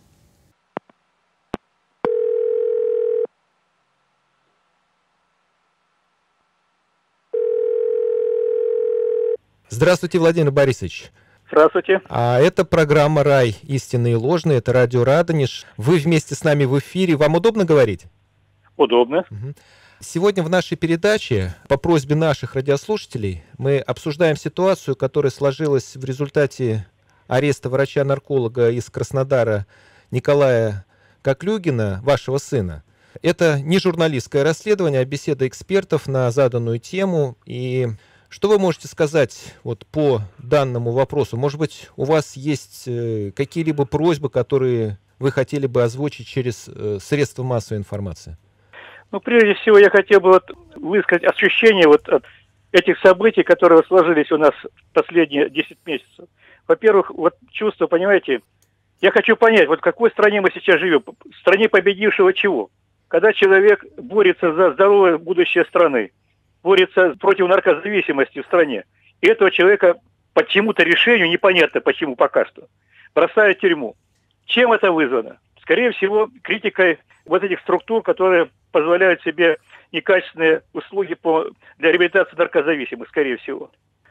Здравствуйте, Владимир Борисович. Здравствуйте. Это программа «Рай. Истинные и ложные». Это радио «Радонеж». Вы вместе с нами в эфире. Вам удобно говорить? Удобно. Угу. Сегодня в нашей передаче по просьбе наших радиослушателей мы обсуждаем ситуацию, которая сложилась в результате ареста врача-нарколога из Краснодара Николая Коклюгина, вашего сына. Это не журналистское расследование, а беседа экспертов на заданную тему. И что вы можете сказать вот по данному вопросу? Может быть, у вас есть какие-либо просьбы, которые вы хотели бы озвучить через средства массовой информации? Ну, прежде всего, я хотел бы высказать ощущение от этих событий, которые сложились у нас последние 10 месяцев. Во-первых, чувство, понимаете, я хочу понять, в какой стране мы сейчас живем, в стране победившего чего? Когда человек борется за здоровое будущее страны, борется против наркозависимости в стране, и этого человека по чему-то решению, непонятно почему пока что, бросают в тюрьму. Чем это вызвано? Скорее всего, критикой этих структур, которые позволяют себе некачественные услуги для реабилитации наркозависимых, скорее всего.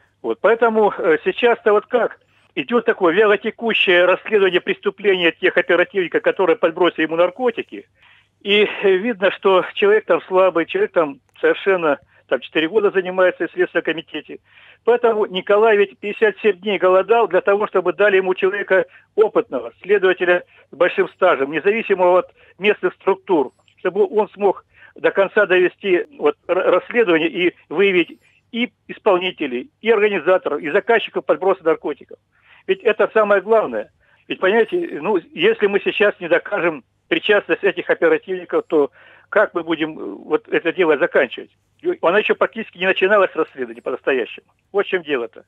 Поэтому сейчас-то как? Идет такое вялотекущее расследование преступления тех оперативников, которые подбросили ему наркотики. И видно, что человек там слабый, человек там совершенно 4 года занимается в Следственном комитете. Поэтому Николай ведь 57 дней голодал для того, чтобы дали ему человека опытного, следователя с большим стажем, независимого от местных структур, чтобы он смог до конца довести расследование и выявить и исполнителей, и организаторов, и заказчиков подброса наркотиков. Ведь это самое главное. Ведь, понимаете, если мы сейчас не докажем причастность этих оперативников, то как мы будем это дело заканчивать? Она еще практически не начиналась расследование по-настоящему. Вот в чем дело-то.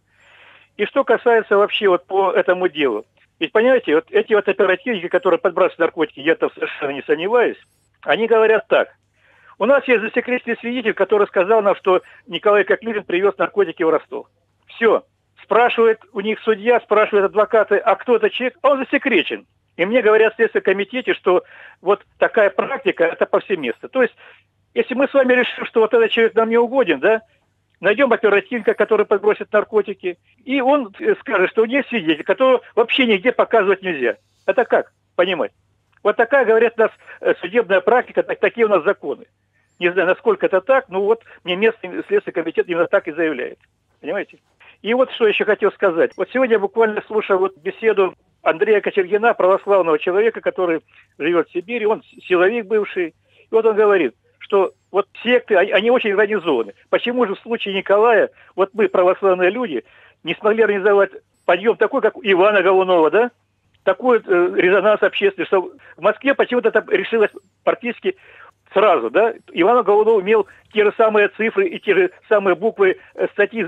И что касается вообще по этому делу. Ведь, понимаете, эти оперативники, которые подбрасывают наркотики, я там совершенно не сомневаюсь, они говорят так. У нас есть засекреченный свидетель, который сказал нам, что Николай Коклюгин привез наркотики в Ростов. Все. спрашивает у них судья, спрашивают адвокаты, а кто этот человек? А он засекречен. И мне говорят в Следственном комитете, что вот такая практика, это повсеместно. То есть, если мы с вами решим, что вот этот человек нам не угоден, да, найдем оперативника, который подбросит наркотики, и он скажет, что у него есть свидетель, которого вообще нигде показывать нельзя. Это как понимать? Вот такая, говорят, у нас судебная практика, такие у нас законы. Не знаю, насколько это так, но вот мне местный Следственный комитет именно так и заявляет. Понимаете? И вот что еще хотел сказать. Вот сегодня я буквально слушал вот беседу Андрея Кочергина, православного человека, который живет в Сибири, он силовик бывший. И вот он говорит, что вот секты, они очень организованы. Почему же в случае Николая, вот мы, православные люди, не смогли организовать подъем такой, как у Ивана Голунова, да? Такой резонанс общественный, что в Москве почему-то это решилось практически сразу, да? Иван Голунов имел те же самые цифры и те же самые буквы статьи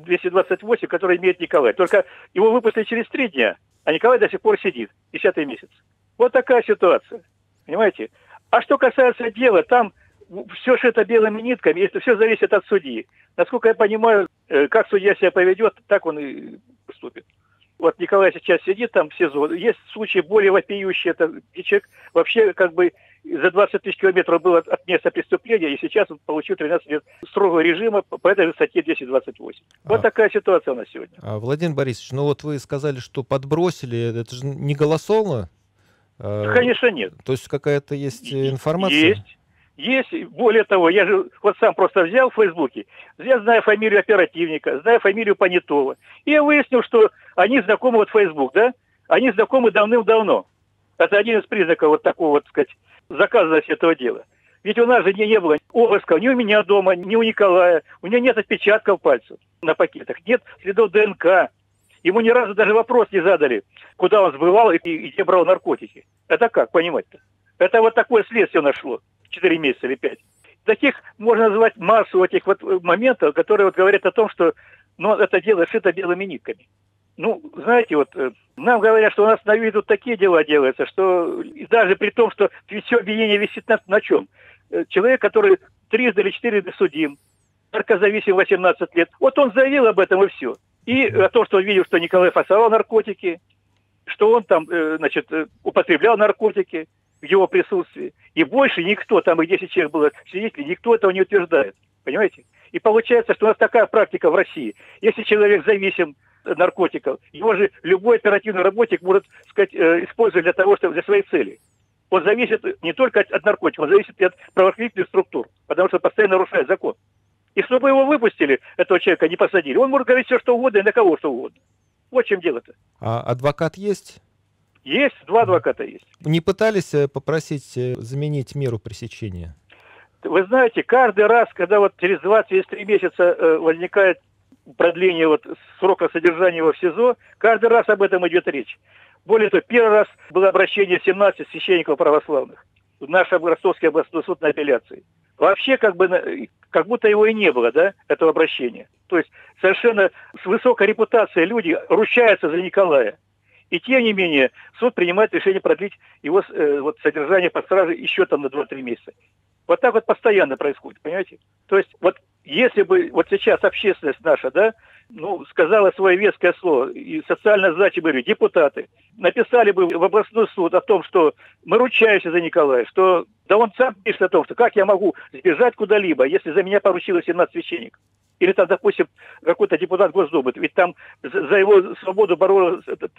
228, которые имеет Николай. Только его выпустили через 3 дня, а Николай до сих пор сидит, 10-й месяц. Вот такая ситуация, понимаете? А что касается дела, там все шито белыми нитками, это все зависит от судьи. Насколько я понимаю, как судья себя поведет, так он и поступит. Вот Николай сейчас сидит там в СИЗО. Есть случаи более вопиющие, это где человек вообще как бы за 20 тысяч километров был от места преступления, и сейчас он получил 13 лет строгого режима по этой же статье 228. Вот такая ситуация у нас сегодня. Владимир Борисович, ну вот вы сказали, что подбросили, это же не голословно? Конечно, нет. То есть какая-то есть информация? Есть. Более того, я же вот сам просто взял в Фейсбуке, я знаю фамилию оперативника, знаю фамилию Понятого. И я выяснил, что они знакомы, вот Фейсбук, да? Они знакомы давным-давно. Это один из признаков вот такого, вот, так сказать, заказанности этого дела. Ведь у нас же не было обысков ни у меня дома, ни у Николая. У него нет отпечатков пальцев на пакетах, нет следов ДНК. Ему ни разу даже вопрос не задали, куда он сбывал и где брал наркотики. Это как понимать-то? Это вот такое следствие нашло. 4 месяца или 5. Таких можно назвать массу этих вот моментов, которые вот говорят о том, что это дело шито белыми нитками. Ну, знаете, вот нам говорят, что у нас на виду такие дела делаются, что даже при том, что все обвинение висит на чем? Человек, который 3 или 4 судим, наркозависим 18 лет, вот он заявил об этом и все. И о том, что он видел, что Николай фасовал наркотики, что он там, употреблял наркотики в его присутствии. И больше никто, там и 10 человек было свидетелей, никто этого не утверждает. Понимаете? И получается, что у нас такая практика в России. Если человек зависим от наркотиков, его же любой оперативный работник может, сказать, использовать для того, чтобы для своей цели. Он зависит не только от наркотиков, он зависит и от правоохранительных структур, потому что постоянно нарушает закон. И чтобы его выпустили, этого человека не посадили, он может говорить все, что угодно и на кого что угодно. Вот в чем дело-то. А адвокат есть? Есть, 2 адвоката есть. Не пытались попросить заменить меру пресечения? Вы знаете, каждый раз, когда вот через 2-3 месяца возникает продление вот срока содержания его в СИЗО, каждый раз об этом идет речь. Более того, первый раз было обращение 17 священников православных в наш Ростовский областной суд на апелляции. Вообще как будто его и не было, да, этого обращения. То есть совершенно с высокой репутацией люди ручаются за Николая. И тем не менее суд принимает решение продлить его содержание под стражей еще там на 2-3 месяца. Вот так вот постоянно происходит, понимаете? То есть вот если бы вот сейчас общественность наша, да, сказала свое веское слово, и социально значимые депутаты написали бы в областной суд о том, что мы ручаемся за Николая, что да он сам пишет о том, что как я могу сбежать куда-либо, если за меня поручило 17 священников. Или там, допустим, какой-то депутат Госдумы, ведь там за его свободу боролось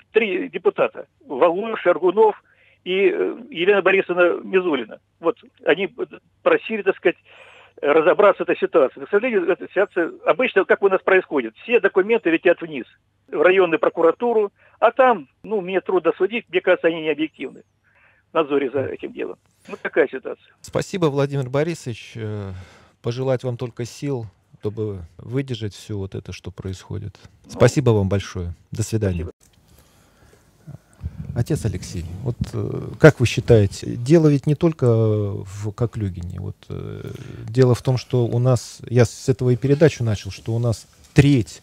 3 депутата. Валуев, Шаргунов и Елена Борисовна Мизулина. Вот они просили, так сказать, разобраться в этой ситуации. К сожалению, эта ситуация обычно, как у нас происходит, все документы летят вниз, в районную прокуратуру, а там, мне трудно судить, мне кажется, они не объективны в надзоре за этим делом. Такая ситуация. Спасибо, Владимир Борисович. Пожелать вам только сил, чтобы выдержать все вот это, что происходит. Спасибо вам большое. До свидания. Спасибо. Отец Алексей, вот как вы считаете, дело ведь не только в Коклюгине. Вот, дело в том, что у нас, я с этого и передачу начал, что у нас треть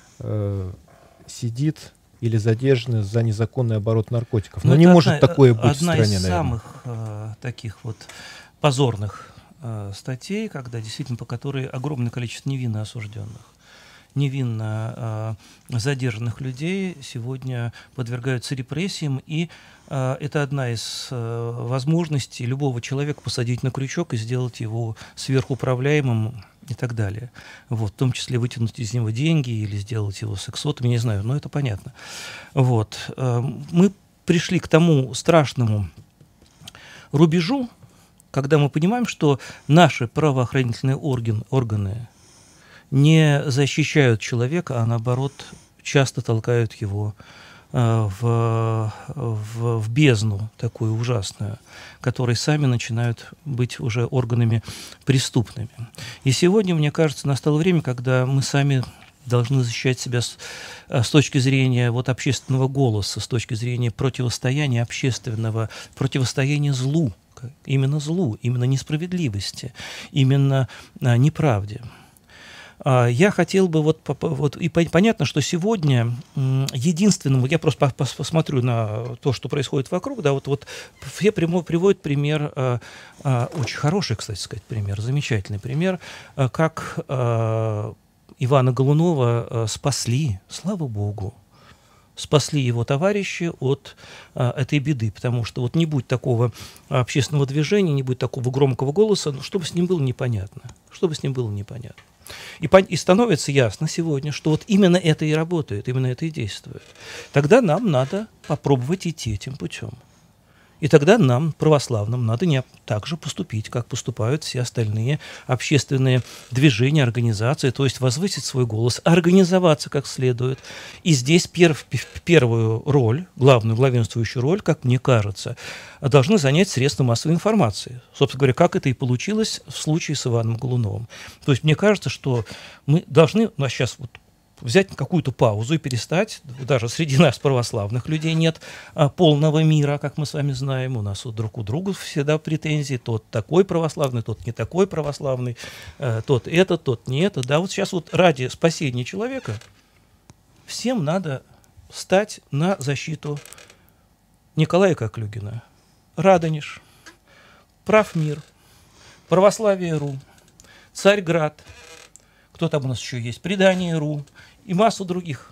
сидит или задержаны за незаконный оборот наркотиков. Но не может такое быть в стране, наверное. Одна из самых таких вот позорных статей, когда действительно по которой огромное количество невинно осужденных. невинно задержанных людей сегодня подвергаются репрессиям, и это одна из возможностей любого человека посадить на крючок и сделать его сверхуправляемым и так далее. Вот, в том числе вытянуть из него деньги или сделать его сексотом, я не знаю, но это понятно. Вот. Мы пришли к тому страшному рубежу, когда мы понимаем, что наши правоохранительные органы не защищают человека, а наоборот часто толкают его в бездну такую ужасную, которые сами начинают быть уже органами преступными. И сегодня, мне кажется, настало время, когда мы сами должны защищать себя с точки зрения вот общественного голоса, с точки зрения противостояния общественного, противостояния злу, именно несправедливости, именно неправде. Я хотел бы, и понятно, что сегодня единственным, я просто посмотрю на то, что происходит вокруг, да, вот все приводят пример, очень хороший, кстати сказать, пример, замечательный пример, как Ивана Голунова спасли, слава Богу, спасли его товарищи от этой беды, потому что вот не будь такого общественного движения, не будь такого громкого голоса, что бы с ним было непонятно, И становится ясно сегодня, что вот именно это и работает, именно это и действует. Тогда нам надо попробовать идти этим путем. И тогда нам, православным, надо не так же поступить, как поступают все остальные общественные движения, организации, то есть возвысить свой голос, организоваться как следует. И здесь первую роль, главную главенствующую роль, как мне кажется, должны занять средства массовой информации. Собственно говоря, как это и получилось в случае с Иваном Голуновым. То есть мне кажется, что мы должны, у нас сейчас вот взять какую-то паузу и перестать, даже среди нас, православных людей, нет полного мира, как мы с вами знаем, у нас вот друг у друга всегда претензии, тот такой православный, тот не такой православный, тот это, тот не это. Да, вот сейчас вот ради спасения человека всем надо стать на защиту Николая Коклюгина, Радонеж, Прав мир, Православие.ру, Царьград, кто там у нас еще есть, Предание.ру и массу других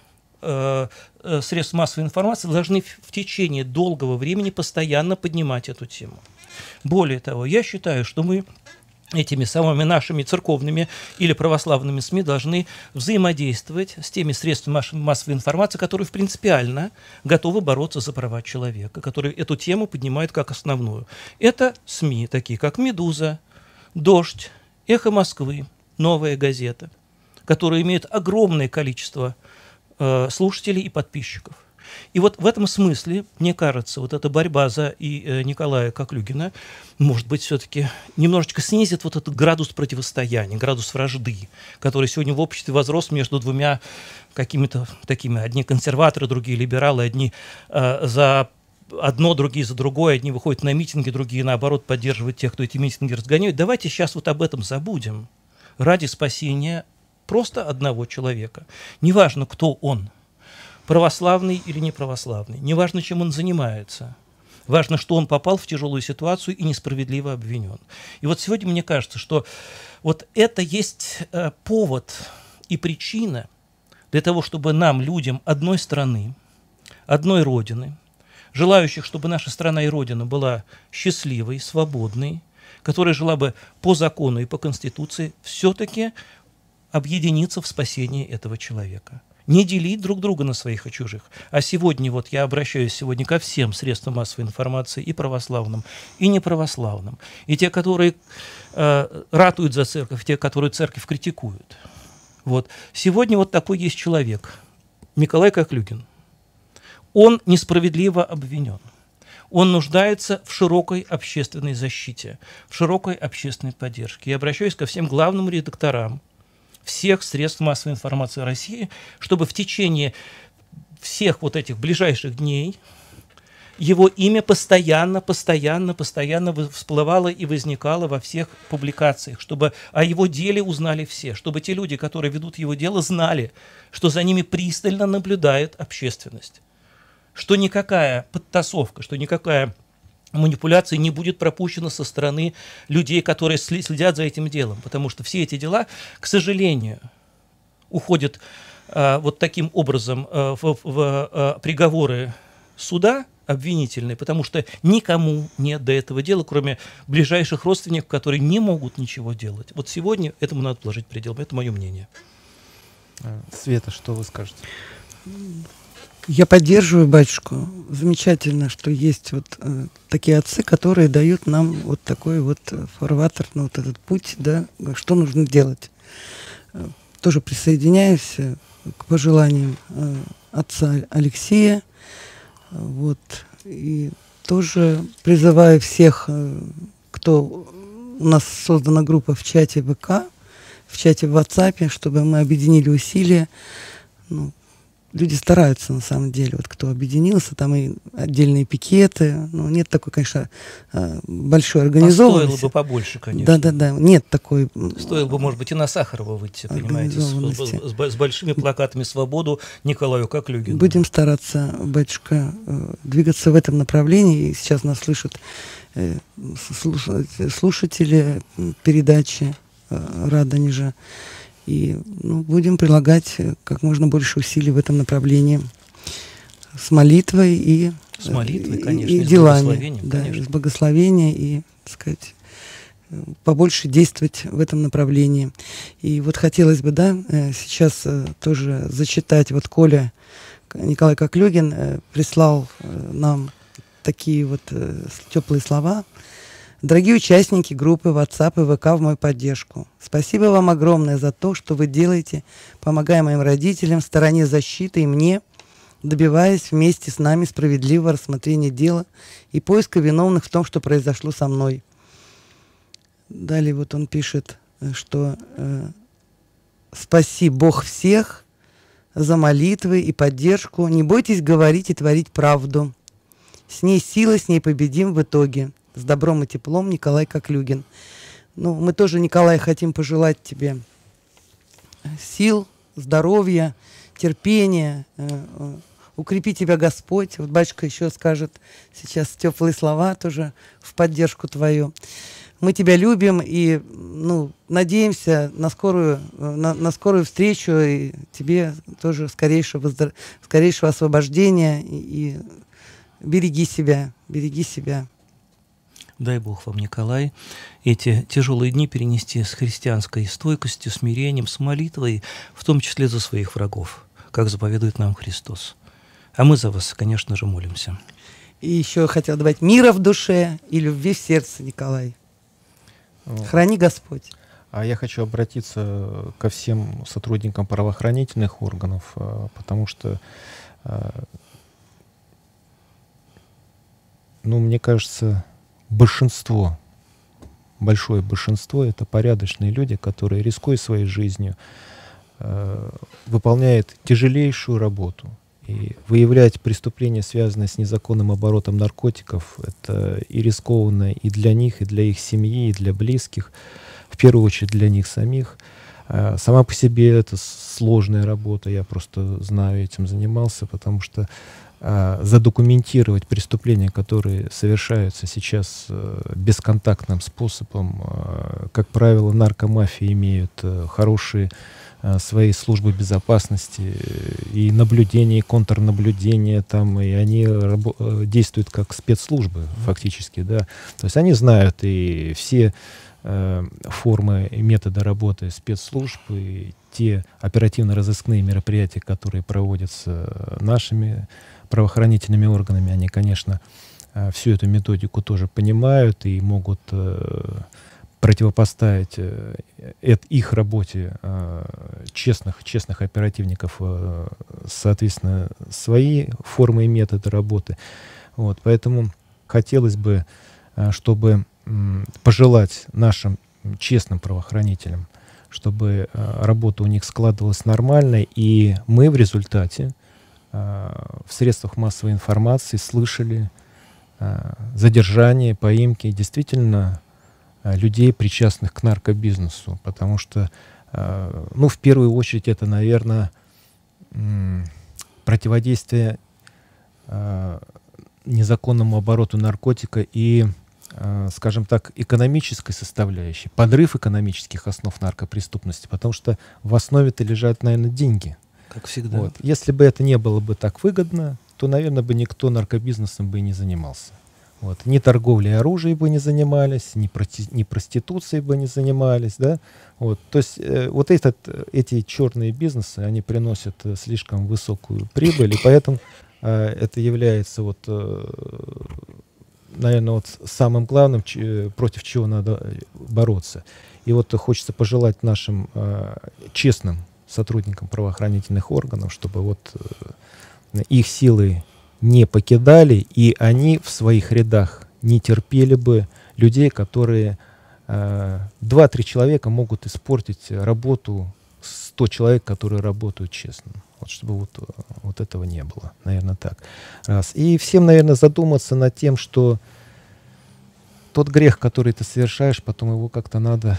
средств массовой информации должны в течение долгого времени постоянно поднимать эту тему. Более того, я считаю, что мы этими самыми нашими церковными или православными СМИ должны взаимодействовать с теми средствами массовой информации, которые принципиально готовы бороться за права человека, которые эту тему поднимают как основную. Это СМИ, такие как «Медуза», «Дождь», «Эхо Москвы», «Новая газета», которые имеют огромное количество слушателей и подписчиков. И вот в этом смысле, мне кажется, вот эта борьба за Николая Коклюгина, может быть, все-таки немножечко снизит вот этот градус противостояния, градус вражды, который сегодня в обществе возрос между двумя какими-то такими, одни консерваторы, другие либералы, одни за одно, другие за другое, одни выходят на митинги, другие, наоборот, поддерживают тех, кто эти митинги разгоняет. Давайте сейчас вот об этом забудем ради спасения просто одного человека. Неважно, кто он, православный или неправославный, неважно, чем он занимается. Важно, что он попал в тяжелую ситуацию и несправедливо обвинен. И вот сегодня мне кажется, что вот это есть повод и причина для того, чтобы нам, людям одной страны, одной Родины, желающих, чтобы наша страна и Родина была счастливой, свободной, которая жила бы по закону и по Конституции, все-таки объединиться в спасении этого человека. Не делить друг друга на своих и чужих. А сегодня, вот я обращаюсь сегодня ко всем средствам массовой информации, и православным, и неправославным, и те, которые ратуют за церковь, те, которые церковь критикуют. Вот. Сегодня вот такой есть человек, Николай Коклюгин. Он несправедливо обвинен. Он нуждается в широкой общественной защите, в широкой общественной поддержке. Я обращаюсь ко всем главным редакторам всех средств массовой информации России, чтобы в течение всех вот этих ближайших дней его имя постоянно всплывало и возникало во всех публикациях, чтобы о его деле узнали все, чтобы те люди, которые ведут его дело, знали, что за ними пристально наблюдает общественность, что никакая подтасовка, что никакая манипуляция не будет пропущена со стороны людей, которые следят за этим делом, потому что все эти дела, к сожалению, уходят вот таким образом в приговоры суда обвинительные, потому что никому нет до этого дела, кроме ближайших родственников, которые не могут ничего делать. Вот сегодня этому надо положить предел. Это мое мнение. Света, что вы скажете? Я поддерживаю батюшку. Замечательно, что есть вот такие отцы, которые дают нам вот такой вот фарватер, ну, вот этот путь, да, что нужно делать. Тоже присоединяюсь к пожеланиям отца Алексея. Вот. И тоже призываю всех, кто... У нас создана группа в чате ВК, в чате в WhatsApp, чтобы мы объединили усилия. Ну, люди стараются, на самом деле, вот кто объединился, там и отдельные пикеты, ну, нет такой, конечно, большой организованности. Стоило бы побольше, конечно. Да, нет такой... Стоило бы, может быть, и на Сахарова выйти, понимаете, с большими плакатами «Свободу» Николаю Коклюгину. Будем стараться, батюшка, двигаться в этом направлении. И сейчас нас слышат слушатели передачи Радонежа. И будем прилагать как можно больше усилий в этом направлении с молитвой и, с молитвой, конечно, и с делами. Благословением, да, конечно. с благословения и, так сказать, побольше действовать в этом направлении. И вот хотелось бы, да, сейчас тоже зачитать. Вот Коля Николай Коклюгин прислал нам такие вот теплые слова. Дорогие участники группы WhatsApp и ВК в мою поддержку, спасибо вам огромное за то, что вы делаете, помогая моим родителям в стороне защиты и мне, добиваясь вместе с нами справедливого рассмотрения дела и поиска виновных в том, что произошло со мной. Далее вот он пишет, что спаси Бог всех за молитвы и поддержку, не бойтесь говорить и творить правду. С ней сила, с ней победим в итоге. С добром и теплом, Николай Коклюгин. Ну, мы тоже, Николай, хотим пожелать тебе сил, здоровья, терпения, укрепи тебя Господь. Вот батюшка еще скажет сейчас теплые слова тоже в поддержку твою. Мы тебя любим и надеемся на скорую встречу и тебе тоже скорейшего освобождения и береги себя, береги себя. Дай Бог вам, Николай, эти тяжелые дни перенести с христианской стойкостью, смирением, с молитвой, в том числе за своих врагов, как заповедует нам Христос. А мы за вас, конечно же, молимся. И еще хотел добавить мира в душе и любви в сердце, Николай. Храни Господь. А я хочу обратиться ко всем сотрудникам правоохранительных органов, потому что, мне кажется, большое большинство — это порядочные люди, которые, рискуя своей жизнью, выполняют тяжелейшую работу. И выявлять преступления, связанные с незаконным оборотом наркотиков, это и рискованно и для них, и для их семьи, и для близких, в первую очередь для них самих. Сама по себе это сложная работа, я просто знаю, этим занимался, потому что задокументировать преступления, которые совершаются сейчас бесконтактным способом. Как правило, наркомафии имеют хорошие свои службы безопасности и наблюдения, и контрнаблюдения там, и они действуют как спецслужбы фактически, да. То есть они знают и все формы и методы работы спецслужб, и те оперативно-розыскные мероприятия, которые проводятся нашими правоохранительными органами, они, конечно, всю эту методику тоже понимают и могут противопоставить их работе честных оперативников, соответственно, свои формы и методы работы. Вот, поэтому хотелось бы, чтобы пожелать нашим честным правоохранителям, чтобы работа у них складывалась нормально, и мы в результате в средствах массовой информации слышали задержания, поимки действительно людей, причастных к наркобизнесу, потому что, в первую очередь, это, наверное, противодействие незаконному обороту наркотика и скажем так, экономической составляющей, подрыв экономических основ наркопреступности, потому что в основе-то лежат, наверное, деньги. Как всегда. Вот. Если бы это не было бы так выгодно, то, наверное, бы никто наркобизнесом бы и не занимался. Вот. Ни торговлей оружием бы не занимались, ни проституцией бы не занимались. Да? Вот. То есть вот эти черные бизнесы, они приносят слишком высокую прибыль, и поэтому это является, вот, наверное, вот самым главным, против чего надо бороться. И вот хочется пожелать нашим честным сотрудникам правоохранительных органов, чтобы вот их силы не покидали, и они в своих рядах не терпели бы людей, которые 2-3 человека могут испортить работу 100 человек, которые работают честно. Вот, чтобы вот этого не было. Наверное, так. Раз. И всем, наверное, задуматься над тем, что тот грех, который ты совершаешь, потом его как-то надо,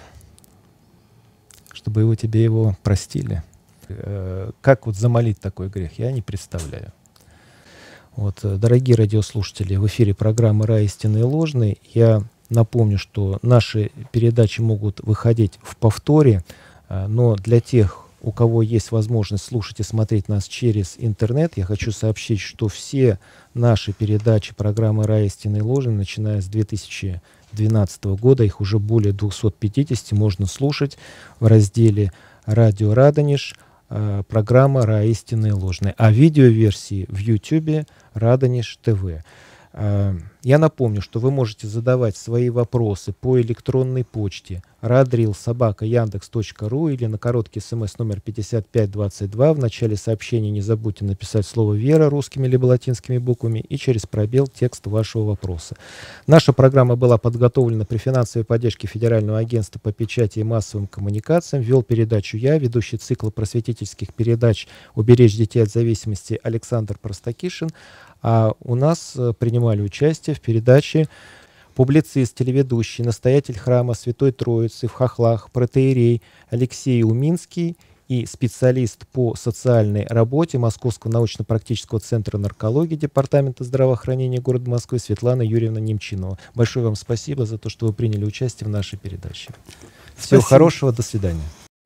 чтобы тебе его простили. Как вот замолить такой грех, я не представляю. Вот, дорогие радиослушатели, в эфире программы «Рай истинный и ложный». Я напомню, что наши передачи могут выходить в повторе, но для тех, у кого есть возможность слушать и смотреть нас через интернет, я хочу сообщить, что все наши передачи программы «Рай истинный и ложный», начиная с 2012 года, их уже более 250, можно слушать в разделе «Радио Радонеж», программа «Рай истинный и ложный», а видеоверсии в YouTube «Радонеж ТВ». Я напомню, что вы можете задавать свои вопросы по электронной почте radril@yandex.ru или на короткий смс номер 5522. В начале сообщения не забудьте написать слово «Вера» русскими либо латинскими буквами и через пробел текст вашего вопроса. Наша программа была подготовлена при финансовой поддержке Федерального агентства по печати и массовым коммуникациям. Вел передачу я, ведущий цикла просветительских передач «Уберечь детей от зависимости» Александр Простакишин. А у нас принимали участие в передаче публицист, телеведущий, настоятель храма Святой Троицы в Хохлах, протоиерей Алексей Уминский и специалист по социальной работе Московского научно-практического центра наркологии Департамента здравоохранения города Москвы Светлана Юрьевна Немчинова. Большое вам спасибо за то, что вы приняли участие в нашей передаче. Всего хорошего, до свидания.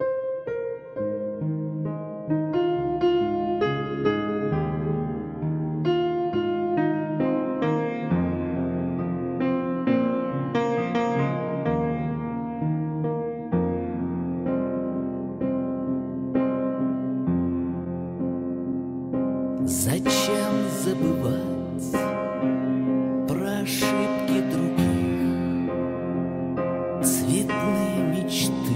Зачем забывать про ошибки других, цветные мечты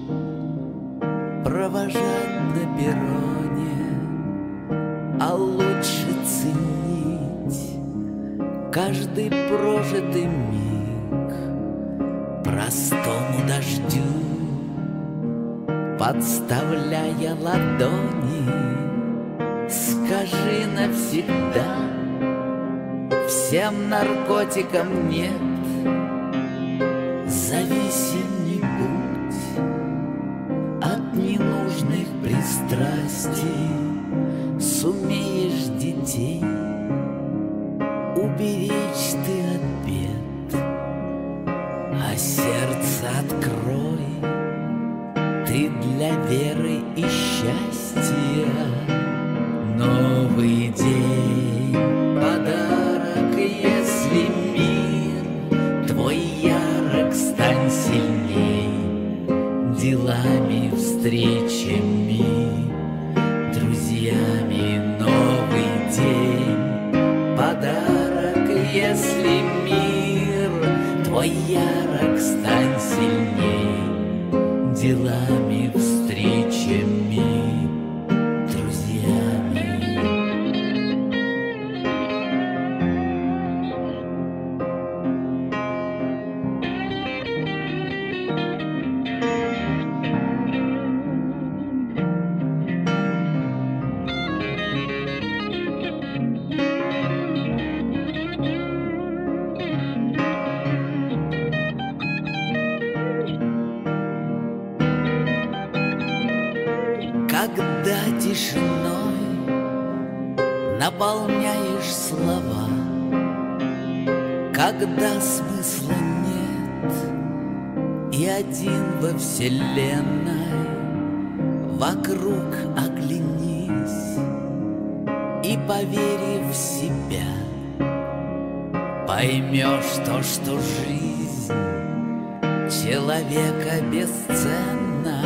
провожать на перроне, а лучше ценить каждый прожитый миг простому дождю, подставляя ладони. Скажи навсегда, всем наркотикам нет, зависим не будь от ненужных пристрастий, сумеешь детей уберечь ты от бед, а сердце открой ты для веры и счастья. Новый день, подарок, если мир твой ярок, стань сильней делами, встречами, друзьями. Новый день, подарок, если мир твой ярок, стань сильней делами, встречами. Когда тишиной наполняешь слова, когда смысла нет, и один во вселенной, вокруг оглянись, и, поверив в себя, поймешь то, что жизнь человека бесценна.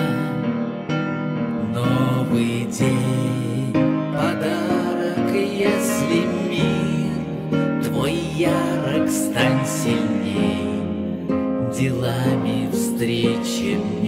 Новый день, подарок, если мир твой ярок, стань сильней делами встречи.